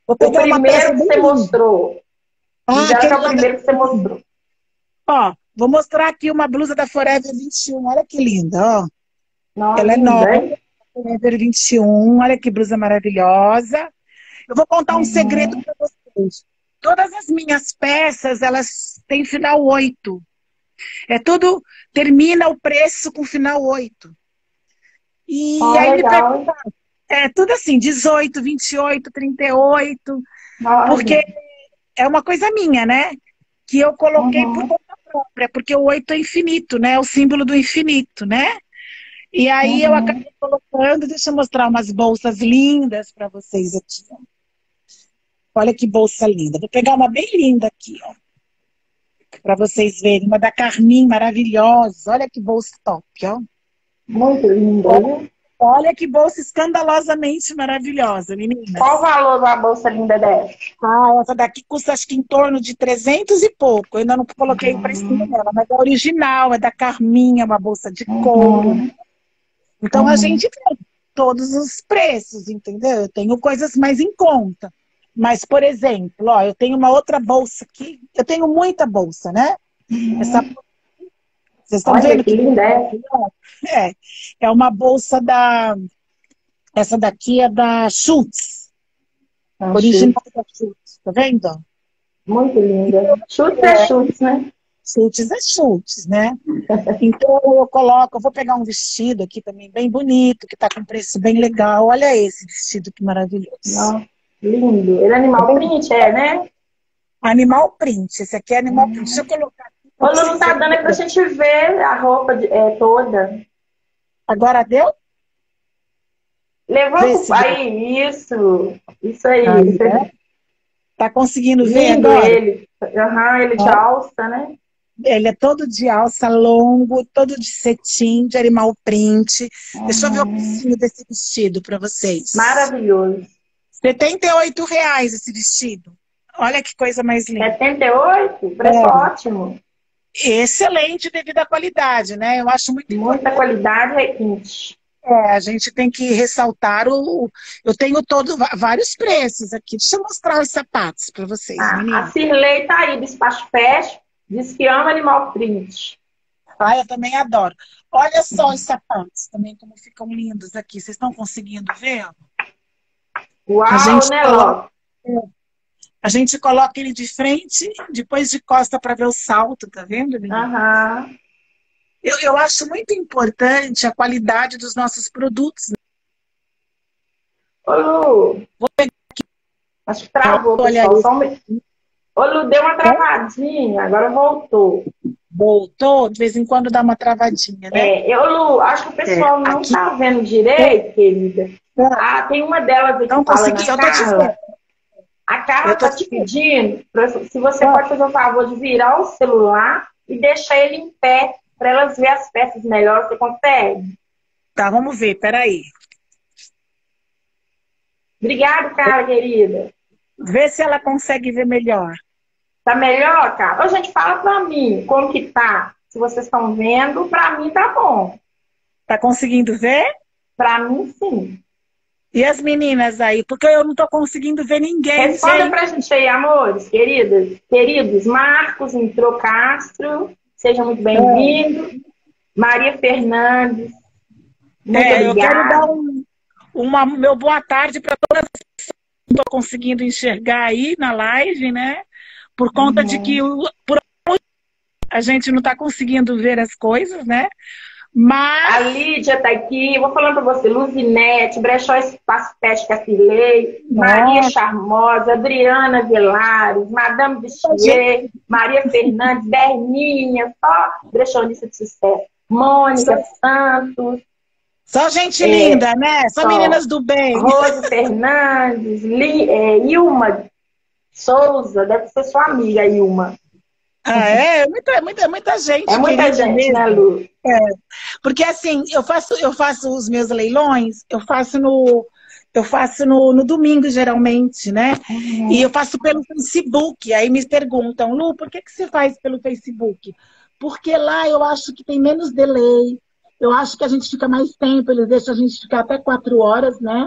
Vou O pegar uma peça primeiro que bem você linda. mostrou. Ah, Diz ela que aquele é o lá da... primeiro que você mostrou. Ó, vou mostrar aqui uma blusa da Forever 21. Olha que linda, ó. Não, Ela é linda, nova, hein? Forever 21. Olha que blusa maravilhosa. Eu vou contar um segredo Uhum. para vocês. Todas as minhas peças, elas têm final 8. É tudo, termina o preço com final 8. E Ó, aí me legal, perguntam, hein? é tudo assim, 18, 28, 38, porque Olha. é uma coisa minha, né? Que eu coloquei por Uhum. conta própria, porque o 8 é infinito, né? É o símbolo do infinito, né? E aí eu Uhum. acabei colocando, deixa eu mostrar umas bolsas lindas para vocês aqui, ó. Olha que bolsa linda. Vou pegar uma bem linda aqui, ó, para vocês verem. Uma da Carmin, maravilhosa. Olha que bolsa top, ó. Muito linda, viu? Olha que bolsa escandalosamente maravilhosa, Qual o meninas. valor da bolsa linda dessa? Ah, essa daqui custa acho que em torno de 300 e pouco. Eu ainda não coloquei o precinho Uhum. dela, mas é original, é da Carminha, uma bolsa de couro, né? Uhum. Então a Uhum. gente tem todos os preços, entendeu? Eu tenho coisas mais em conta. Mas, por exemplo, ó, eu tenho uma outra bolsa aqui. Eu tenho muita bolsa, né? Essa, Uhum. vocês estão Olha vendo que que linda bolsa é. maravilhosa? É, é uma bolsa da. Essa daqui é da Schutz, Achei. original da Schutz, tá vendo? Muito linda. Chutes é É, chutes, né? Schutz é Schutz, né? Então eu coloco, eu vou pegar um vestido aqui também bem bonito, que tá com preço bem legal. Olha esse vestido que maravilhoso. Nossa, lindo. Ele é Tá animal vendo? print, é, né? Animal print, esse aqui é animal print. Deixa eu colocar aqui Ô, para Lu, não vocês tá verem dando aí pra melhor. gente ver a roupa toda. Agora deu? Vê Levanta se deu. aí, isso. Isso aí. Aí, né? Tá conseguindo ver Lindo agora? ele. Aham, ele de Ó, alça, né? ele é todo de alça longo, todo de cetim, de animal print. Deixa eu ver o Uhum. precinho desse vestido para vocês. Maravilhoso. R$ 78 esse vestido. Olha que coisa mais linda. 78, preço É, ótimo. excelente devido à qualidade, né? Eu acho muito Muita importante. qualidade, requinte. A gente tem que ressaltar o. Eu tenho vários preços aqui. Deixa eu mostrar os sapatos para vocês, A menina. Cirlei tá aí, do Espaço Fashion, diz que ama animal print. Ah, eu também adoro. Olha só os sapatos também, como ficam lindos aqui. Vocês estão conseguindo ver? A Uau, gente né, coloca, Ló? a gente coloca ele de frente, depois de costa para ver o salto, tá vendo, menina? Aham. Eu acho muito importante a qualidade dos nossos produtos. Ô, Lu, acho que travou, Olha pessoal. isso. Ô, Lu, deu uma travadinha, agora voltou. Voltou, de vez em quando dá uma travadinha, né? Lu, acho que o pessoal não Aqui tá vendo direito, querida. Ah, tem uma delas aqui não falando, consegui, a eu tô te vendo. Carla. A Carla Eu tô tá te te vendo. pedindo se você pode fazer o favor de virar o celular e deixar ele em pé para elas verem as peças melhor. Você consegue? Tá, vamos ver, peraí. Obrigada, Carla, querida. Vê se ela consegue ver melhor. Tá melhor, cara? Ô, gente, fala pra mim como que tá. Se vocês estão vendo, pra mim tá bom. Tá conseguindo ver? Pra mim, sim. E as meninas aí? Porque eu não tô conseguindo ver ninguém, Responda pra gente. gente aí, amores, queridas. Queridos, Marcos Intro Castro, seja muito bem-vindo. Maria Fernandes, muito Eu quero dar obrigada. meu boa tarde para todas as pessoas que não estou conseguindo enxergar aí na live, né? Por conta de que Uhum. a gente não está conseguindo ver as coisas, né? A Mas, Lídia tá aqui, eu vou falando para você, Luzinete, Brechó Espaço Pet Cacilei, Maria nossa, Charmosa, Adriana Velares, Madame gente, Vichier, Maria Fernandes, Berninha, só brechonista de sucesso, Mônica Santos, só gente linda, né? Só só meninas do bem. Rose Fernandes, Ilma Souza, deve ser sua amiga, Ilma. Ah, muita É gente muita querida gente, né, mesmo. Lu? Porque assim, eu faço os meus leilões, eu faço no domingo, geralmente, né? E eu Uhum. faço pelo Facebook. Aí me perguntam, Lu, por que você faz pelo Facebook? Porque lá eu acho que tem menos delay, eu acho que a gente fica mais tempo, eles deixam a gente ficar até 4 horas, né?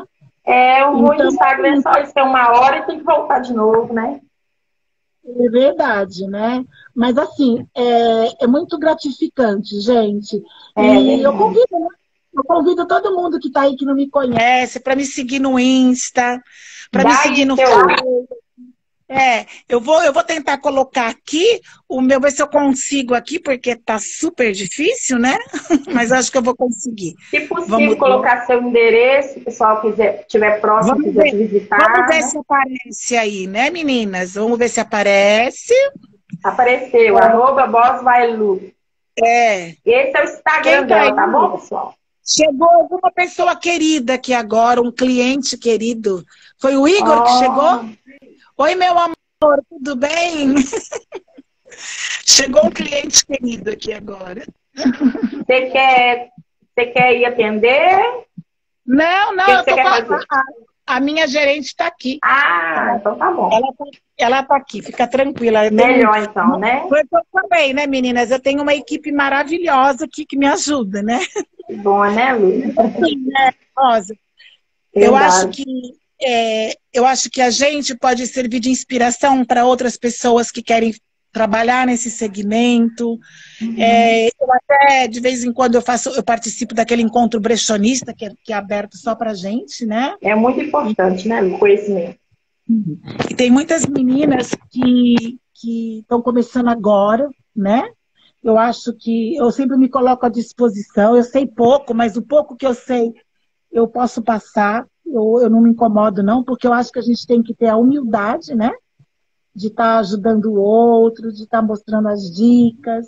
O ruim do Então, Instagram é só isso, é 1 hora e tem que voltar de novo, né? é verdade, né? Mas assim, é muito gratificante, gente. É E eu verdade. convido, né? Eu convido todo mundo que está aí que não me conhece para me seguir no Insta, para me Dá seguir aí no seu. Facebook. Eu vou tentar colocar aqui o meu, ver se eu consigo aqui, porque tá super difícil, né? Mas acho que eu vou conseguir. Se possível, Vamos ver. colocar seu endereço, se o pessoal estiver próximo, Vamos quiser te ver. Vamos visitar, ver né? se aparece aí, né, meninas? Vamos ver se aparece. Apareceu, @bossvailu. É. Esse é o Quem Instagram tá dela, tá bom, aí? pessoal? Chegou alguma pessoa querida aqui agora, um cliente querido. Foi o Igor que chegou? Ó, Oi, meu amor, tudo bem? Chegou um cliente querido aqui agora. você quer ir atender? O Não, que não, que eu você tô com quer fazer? a minha gerente está aqui. Ah, então tá bom. Ela, tá- ela tá aqui, fica tranquila. Eu tenho, Melhor então, né? foi o que eu falei, né, meninas? Eu tenho uma equipe maravilhosa aqui que me ajuda, né? Que bom, né, Lu? Sim, né, Rosa? Eu acho Verdade. que eu acho que a gente pode servir de inspiração para outras pessoas que querem trabalhar nesse segmento. Uhum. Eu até, de vez em quando, eu participo daquele encontro brechonista que é aberto só para gente, né? É muito importante, né, Lu? Conhecimento. E tem muitas meninas que estão começando agora, né? Eu acho que eu sempre me coloco à disposição. Eu sei pouco, mas o pouco que eu sei, eu posso passar. Eu não me incomodo, não, porque eu acho que a gente tem que ter a humildade, né? De estar ajudando o outro, de estar mostrando as dicas.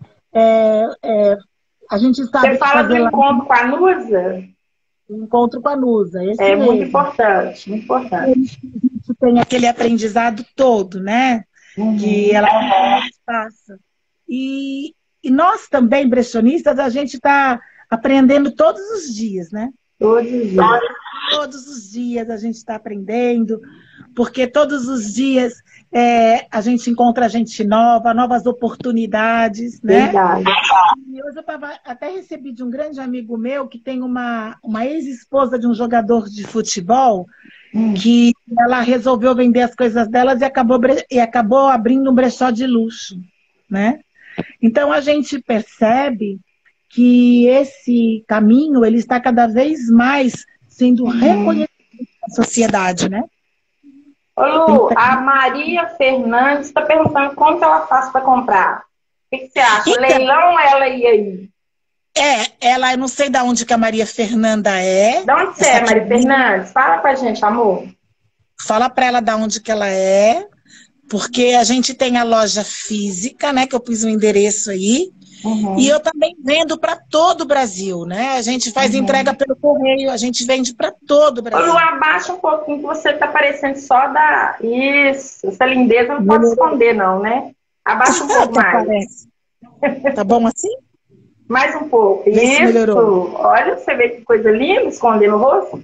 A gente Você sabe que fala do fazer lá encontro com a Nusa? um encontro com a Nusa, esse É muito mesmo. importante, muito importante. Que tem aquele aprendizado todo, né? Que Uhum. ela passa. E nós também, brechonistas, a gente está aprendendo todos os dias, né? Todos os dias. Todos os dias a gente está aprendendo, porque todos os dias a gente encontra gente nova, novas oportunidades, né? Verdade. E hoje até recebi de um grande amigo meu que tem uma ex-esposa de um jogador de futebol Hum. que ela resolveu vender as coisas delas e acabou abrindo um brechó de luxo, né? Então a gente percebe que esse caminho ele está cada vez mais sendo Uhum. reconhecido na sociedade, né? Ô, Lu, Então, a Maria Fernandes está perguntando como que ela faz para comprar. O que você acha? então, Leilão ou ela ia aí? ela, eu não sei de onde que a Maria Fernanda é, De onde você essa é, Maria querida, Fernandes? Fala pra gente, amor. fala para ela de onde que ela é, porque a gente tem a loja física, né, que eu pus o endereço aí, e Uhum. eu também vendo para todo o Brasil, né? A gente faz entrega Uhum. pelo correio, a gente vende para todo o Ô, Lu, Brasil. abaixa um pouquinho que você tá parecendo só da... Isso, essa lindeza não pode Melhorou? esconder, não, né? Abaixa um pouco Até mais. parece. Tá bom assim? Mais um pouco. Vê se Isso. melhorou. Olha, você vê que coisa linda, escondendo o rosto.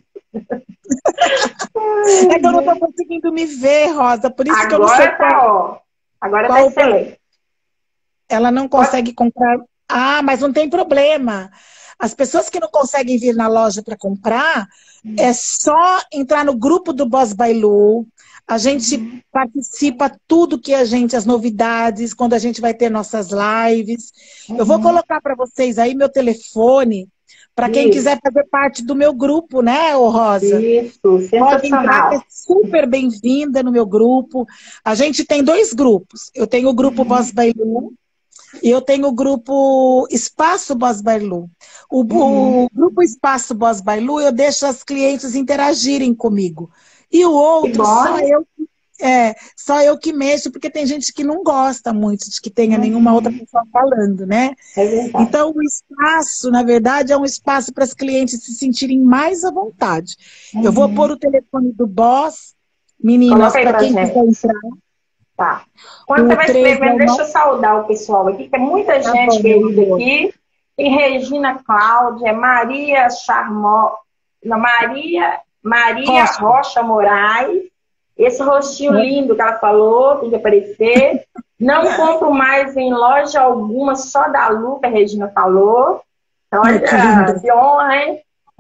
É que eu não estou conseguindo me ver, Rosa, por isso que eu não sei Agora tá, ó. Agora tá qual o problema. excelente. Ela não Pode... consegue comprar. Ah, mas não tem problema. As pessoas que não conseguem vir na loja para comprar, é só entrar no grupo do Boss Bailu. A gente participa tudo que a gente, as novidades, quando a gente vai ter nossas lives. Eu vou Uhum. colocar para vocês aí meu telefone, para quem Isso, quiser fazer parte do meu grupo, né, ô Rosa? isso, Pode entrar, que é sensacional. super bem-vinda no meu grupo. A gente tem dois grupos. Eu tenho o grupo Boss Uhum. Bailu e eu tenho o grupo Espaço Boss Bailu. O Uhum. grupo Espaço Boss Bailu, eu deixo as clientes interagirem comigo. E o Que outro, bom, hein? só eu que mexo, porque tem gente que não gosta muito de que tenha nenhuma outra Uhum. pessoa falando, né? É verdade. Então, o espaço, na verdade, é um espaço para as clientes se sentirem mais à vontade. Eu vou pôr Uhum. o telefone do Boss, Coloca meninas, aí para pra quem quiser gente. entrar, Tá. Quando você o vai 3 escrevendo, deixa eu saudar o pessoal aqui, que tem muita tá gente bom, meu querida amor. aqui. Tem Regina Cláudia, Maria Charmó, não, Maria Rocha. Rocha Moraes. Esse rostinho lindo que ela falou, tem que aparecer. Não compro mais em loja alguma, só da Lu, que a Regina falou. Então, Ai, que linda. olha, que honra, hein?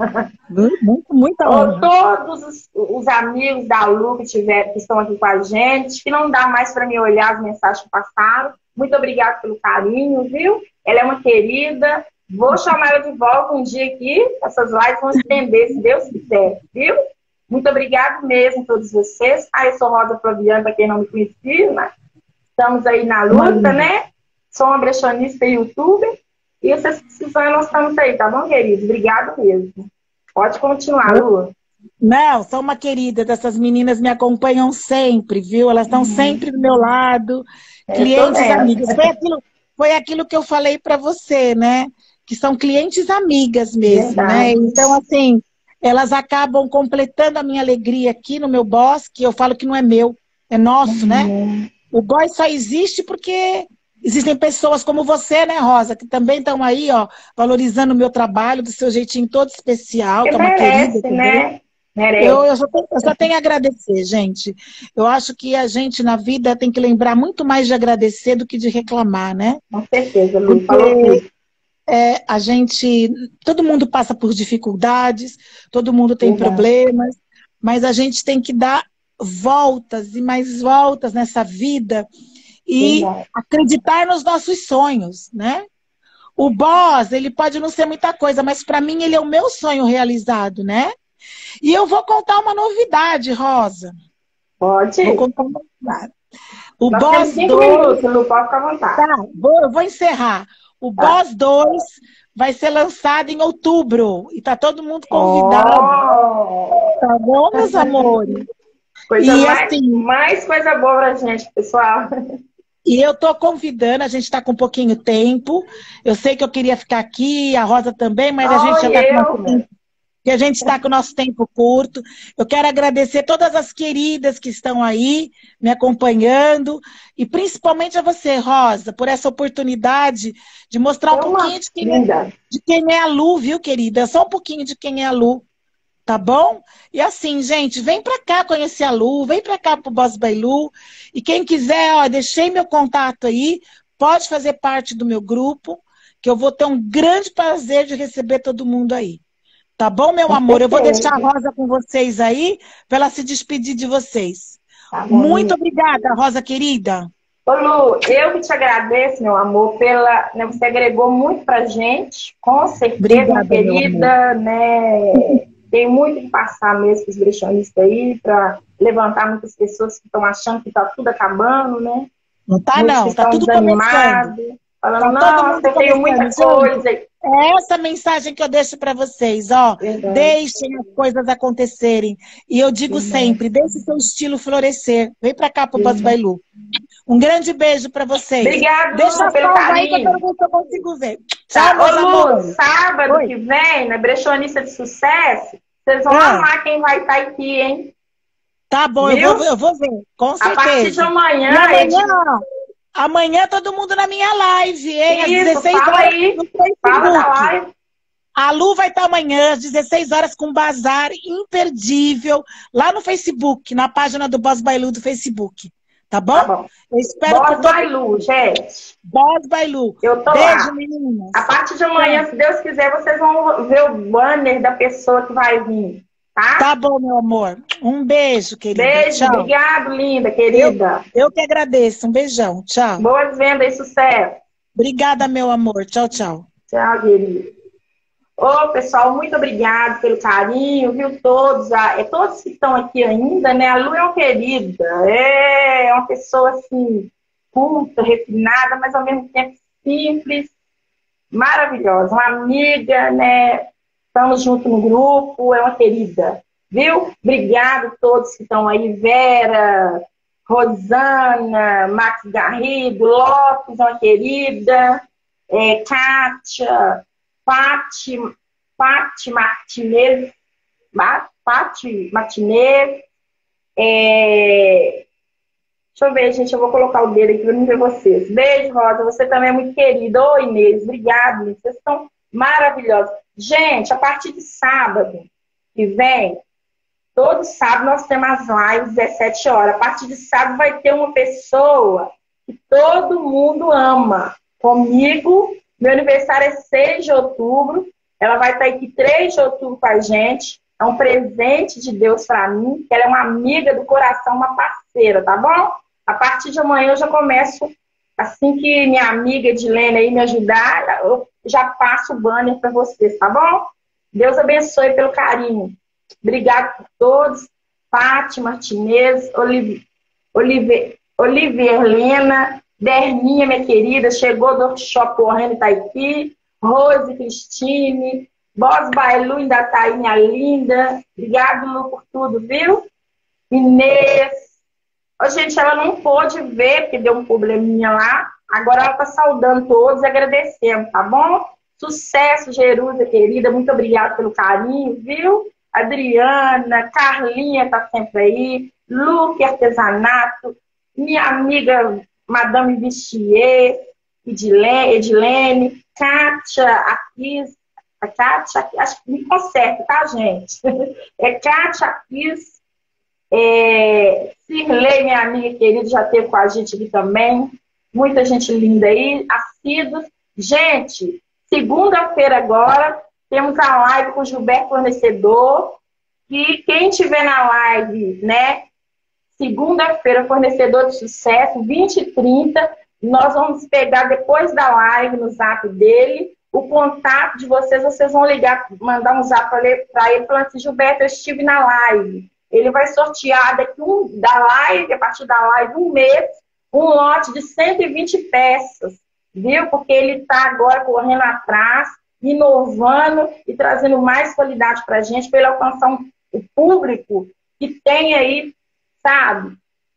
Muita honra. Todos os amigos da Lu que estão aqui com a gente, que não dá mais para me olhar as mensagens que passaram. Muito obrigada pelo carinho, viu? Ela é uma querida. Vou chamar ela de volta um dia aqui. Essas lives vão estender, se Deus quiser, viu? Muito obrigada mesmo a todos vocês. Eu sou Rosa Flaviana, para quem não me conhecia, né? Estamos aí na luta, né? Sou uma brechonista e youtuber. E vocês precisam, nós estamos aí, tá bom, querido? Obrigada mesmo. Pode continuar, Lu. Não, sou uma querida. Dessas meninas me acompanham sempre, viu? Elas estão sempre do meu lado. Clientes, amigas. Foi aquilo que eu falei para você, né? Que são clientes amigas mesmo, né? Então, assim, elas acabam completando a minha alegria aqui no meu boss, que eu falo que não é meu, é nosso, né? O boss só existe porque existem pessoas como você, né, Rosa, que também estão aí, ó, valorizando o meu trabalho do seu jeitinho todo especial, que é uma querida também. Né? Eu só tenho a agradecer, gente. Eu acho que a gente, na vida, tem que lembrar muito mais de agradecer do que de reclamar, né? Com certeza, Lu, falou tudo. A gente, todo mundo passa por dificuldades, todo mundo tem problemas, mas a gente tem que dar voltas e mais voltas nessa vida e acreditar nos nossos sonhos, né? O boss, ele pode não ser muita coisa, mas para mim ele é o meu sonho realizado, né? E eu vou contar uma novidade, Rosa. Pode. Vou contar uma novidade. O Nós Boss temos 5 minutos, não pode ficar à vontade. Tá, eu vou encerrar. O Boss 2 vai ser lançado em outubro. E tá todo mundo convidado. Tá bom, meus amores? Mais coisa boa pra gente, pessoal. E eu tô convidando, a gente tá com um pouquinho tempo. Eu sei que eu queria ficar aqui, a Rosa também, mas a gente já tá com nosso tempo. Que a gente está com o nosso tempo curto. Eu quero agradecer todas as queridas que estão aí me acompanhando e principalmente a você, Rosa, por essa oportunidade de mostrar um pouquinho de quem é a Lu, viu, querida? Só um pouquinho de quem é a Lu, tá bom? E assim, gente, vem pra cá conhecer a Lu, vem pra cá pro Boss by Lu. E quem quiser, ó, deixei meu contato aí, pode fazer parte do meu grupo, que eu vou ter um grande prazer de receber todo mundo aí. Tá bom, meu amor? Eu vou deixar a Rosa com vocês aí, para ela se despedir de vocês. Tá bom, muito obrigada, Rosa querida. Ô, Lu, eu que te agradeço, meu amor, né, você agregou muito pra gente, com certeza, obrigada, querida, né? Tem muito que passar mesmo com os brechonistas aí, para levantar muitas pessoas que estão achando que tá tudo acabando, né? Não tá, não, tá tudo começando. Falando, nossa, eu tenho muita coisa aí. É essa mensagem que eu deixo para vocês, ó. Verdade. Deixem as coisas acontecerem. E eu digo sempre, deixe seu estilo florescer. Vem para cá pro Boss by Lu. Um grande beijo para vocês. Obrigada, deixa pelo carinho. Aí que eu consigo ver. Tchau, meus amores. Sábado que vem, na Brechonista de Sucesso, vocês vão amar quem vai estar aqui, hein? Tá bom, eu vou ver, com certeza. A partir de amanhã. Amanhã todo mundo na minha live, hein? Às 16 horas aí. no Facebook. Fala da live. A Lu vai estar amanhã, às 16 horas, com um bazar imperdível, lá no Facebook, na página do Boss by Lu do Facebook. Tá bom? Tá bom. Eu espero Boss by Lu, gente. Boss by Lu. Eu tô Beijo, lá. meninas. A partir de amanhã, se Deus quiser, vocês vão ver o banner da pessoa que vai vir. Tá bom, meu amor. Um beijo, querida. Beijo, tchau. Obrigado, linda, querida. Eu que agradeço. Um beijão. Tchau. Boas vendas e sucesso. Obrigada, meu amor. Tchau, tchau. Tchau, querida. Ô, pessoal, muito obrigado pelo carinho, viu? Todos que estão aqui ainda, né? A Lu é uma querida, é uma pessoa, assim, culta, refinada, mas ao mesmo tempo simples, maravilhosa. Uma amiga, né? Estamos juntos no grupo, é uma querida, viu? Obrigado a todos que estão aí, Vera, Rosana, Max Garrido, Lopes, uma querida, Kátia, Pati Martinez, deixa eu ver, gente, eu vou colocar o dedo aqui para não ver vocês. Beijo, Rosa, você também é muito querida. Oi, Inês, obrigada, vocês estão maravilhosos. Gente, a partir de sábado que vem, todo sábado nós temos as lives, 17 horas. A partir de sábado vai ter uma pessoa que todo mundo ama. Comigo, meu aniversário é 6 de outubro. Ela vai estar aqui 3 de outubro com a gente. É um presente de Deus para mim, que ela é uma amiga do coração, uma parceira, tá bom? A partir de amanhã eu já começo, assim que minha amiga Edilene aí me ajudar, eu já passo o banner para vocês, tá bom? Deus abençoe pelo carinho. Obrigada por todos. Fátima Martinez, Olivia Helena, Derninha, minha querida, chegou do workshop correndo e tá aqui. Rose Cristine, Boss Bailu ainda tá aí, minha linda. Obrigado, Lu, por tudo, viu? Inês. Ô, gente, ela não pôde ver, porque deu um probleminha lá. Agora ela tá saudando todos e agradecendo, tá bom? Sucesso, Jerusa, querida. Muito obrigada pelo carinho, viu? Adriana, Carlinha tá sempre aí. Luque Artesanato. Minha amiga Madame Vichier, Edilene, Kátia, Aquis, a Kátia, acho que me conserta, tá, gente? É Kátia Aquis, Cirlei, minha amiga querida, já esteve com a gente aqui também. Muita gente linda aí, assíduos. Gente, segunda-feira agora, temos a live com o Gilberto Fornecedor. E quem tiver na live, né? Segunda-feira, fornecedor de sucesso, 20h30. Nós vamos pegar depois da live no zap dele o contato de vocês. Vocês vão ligar, mandar um zap para ele, falando assim: Gilberto, eu estive na live. Ele vai sortear daqui da live, a partir da live, um mês, um lote de 120 peças, viu? Porque ele está agora correndo atrás, inovando e trazendo mais qualidade para a gente, para ele alcançar o público que tem aí, sabe,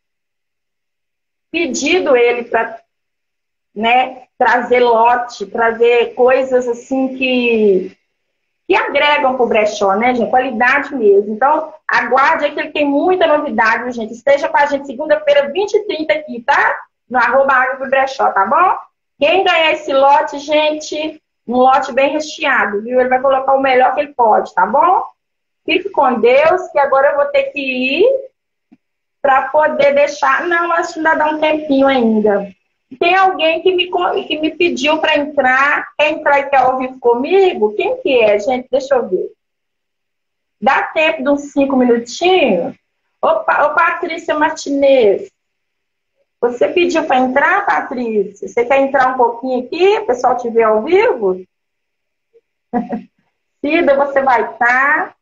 pedido ele para, né, trazer lote, trazer coisas assim que agregam para o brechó, né, gente? Qualidade mesmo. Então, aguarde aí que ele tem muita novidade, gente. Esteja com a gente segunda-feira, 20h30 aqui, tá? No @água pro brechó, tá bom? Quem ganhar esse lote, gente, um lote bem recheado, viu? Ele vai colocar o melhor que ele pode, tá bom? Fique com Deus, que agora eu vou ter que ir para poder deixar... Não, acho que ainda dá um tempinho ainda. Tem alguém que me pediu para entrar. Quer entrar e quer ouvir comigo? Quem que é, gente? Deixa eu ver. Dá tempo de uns 5 minutinhos? Ô, Patrícia Martinez. Você pediu para entrar, Patrícia? Você quer entrar um pouquinho aqui? O pessoal te vê ao vivo? Cida, você vai estar.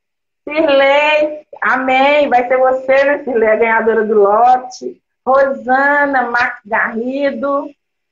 Cirlei, amém. Vai ser você, né, Cirlei, a ganhadora do lote. Rosana Max Garrido.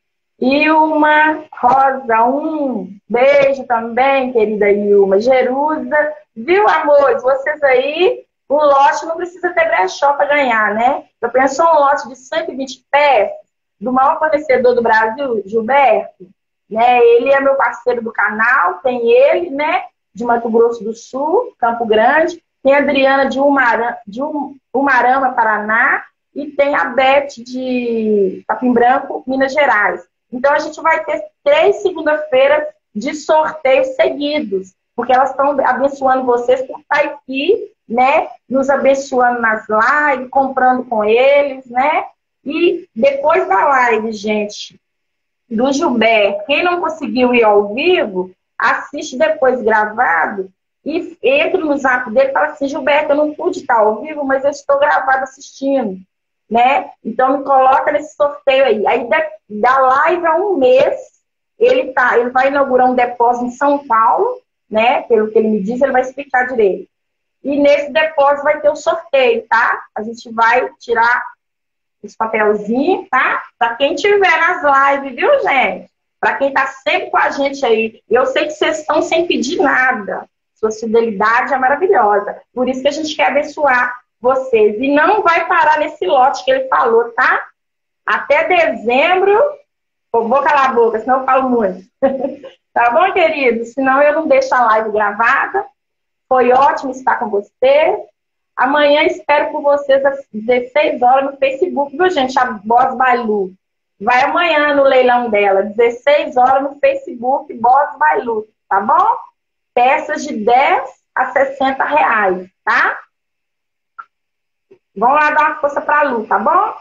Ilma Rosa, beijo também, querida Ilma. Jerusa, viu, amores? Vocês aí, o lote não precisa ter brechó para ganhar, né? Eu penso um lote de 120 peças do maior fornecedor do Brasil, Gilberto, né? Ele é meu parceiro do canal, tem ele, né? De Mato Grosso do Sul, Campo Grande, tem a Adriana de Umarama, Paraná, e tem a Beth de Capim Branco, Minas Gerais. Então, a gente vai ter 3 segunda-feiras de sorteios seguidos, porque elas estão abençoando vocês por estar aqui, né? Nos abençoando nas lives, comprando com eles, né? E depois da live, gente, do Gilberto, quem não conseguiu ir ao vivo, assiste depois gravado e entra no zap dele e fala assim: Gilberto, eu não pude estar ao vivo, mas eu estou gravado assistindo, né? Então me coloca nesse sorteio aí. Aí da live a um mês, ele vai inaugurar um depósito em São Paulo, né? Pelo que ele me disse, ele vai explicar direito. E nesse depósito vai ter o sorteio, tá? A gente vai tirar os papelzinhos, tá? Para quem tiver nas lives, viu, gente? Para quem tá sempre com a gente aí. Eu sei que vocês estão sem pedir nada. Sua fidelidade é maravilhosa. Por isso que a gente quer abençoar vocês. E não vai parar nesse lote que ele falou, tá? Até dezembro. Eu vou calar a boca, senão eu falo muito. Tá bom, querido? Senão eu não deixo a live gravada. Foi ótimo estar com você. Amanhã espero por vocês às 16 horas no Facebook, viu, gente? A Boss Bailu. Vai amanhã no leilão dela, 16 horas no Facebook, Boss Bailu, tá bom? Peças de 10 a 60 reais, tá? Vamos lá dar uma força pra Lu, tá bom?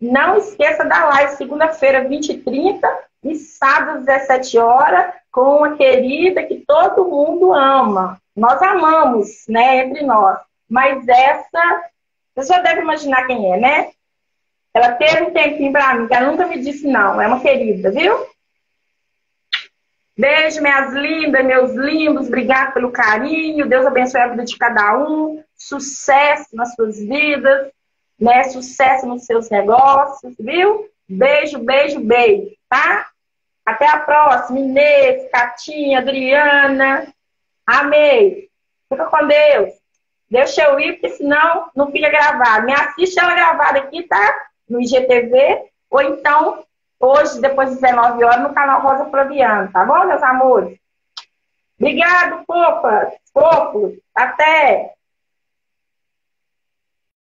Não esqueça da live, segunda-feira, 20h30, e sábado, 17 horas, com uma querida que todo mundo ama. Nós amamos, né, entre nós. Mas essa, você já deve imaginar quem é, né? Ela teve um tempinho pra mim, que ela nunca me disse não. É uma querida, viu? Beijo, minhas lindas, meus lindos. Obrigada pelo carinho. Deus abençoe a vida de cada um. Sucesso nas suas vidas, né? Sucesso nos seus negócios, viu? Beijo, beijo, beijo, tá? Até a próxima. Inês, Catinha, Adriana. Amei. Fica com Deus. Deixa eu ir, porque senão não fica gravado. Me assiste ela gravada aqui, tá? No IGTV. Ou então, hoje, depois das 19 horas, no canal Rosa Flaviano. Tá bom, meus amores? Obrigado, fofas. Fofos. Até.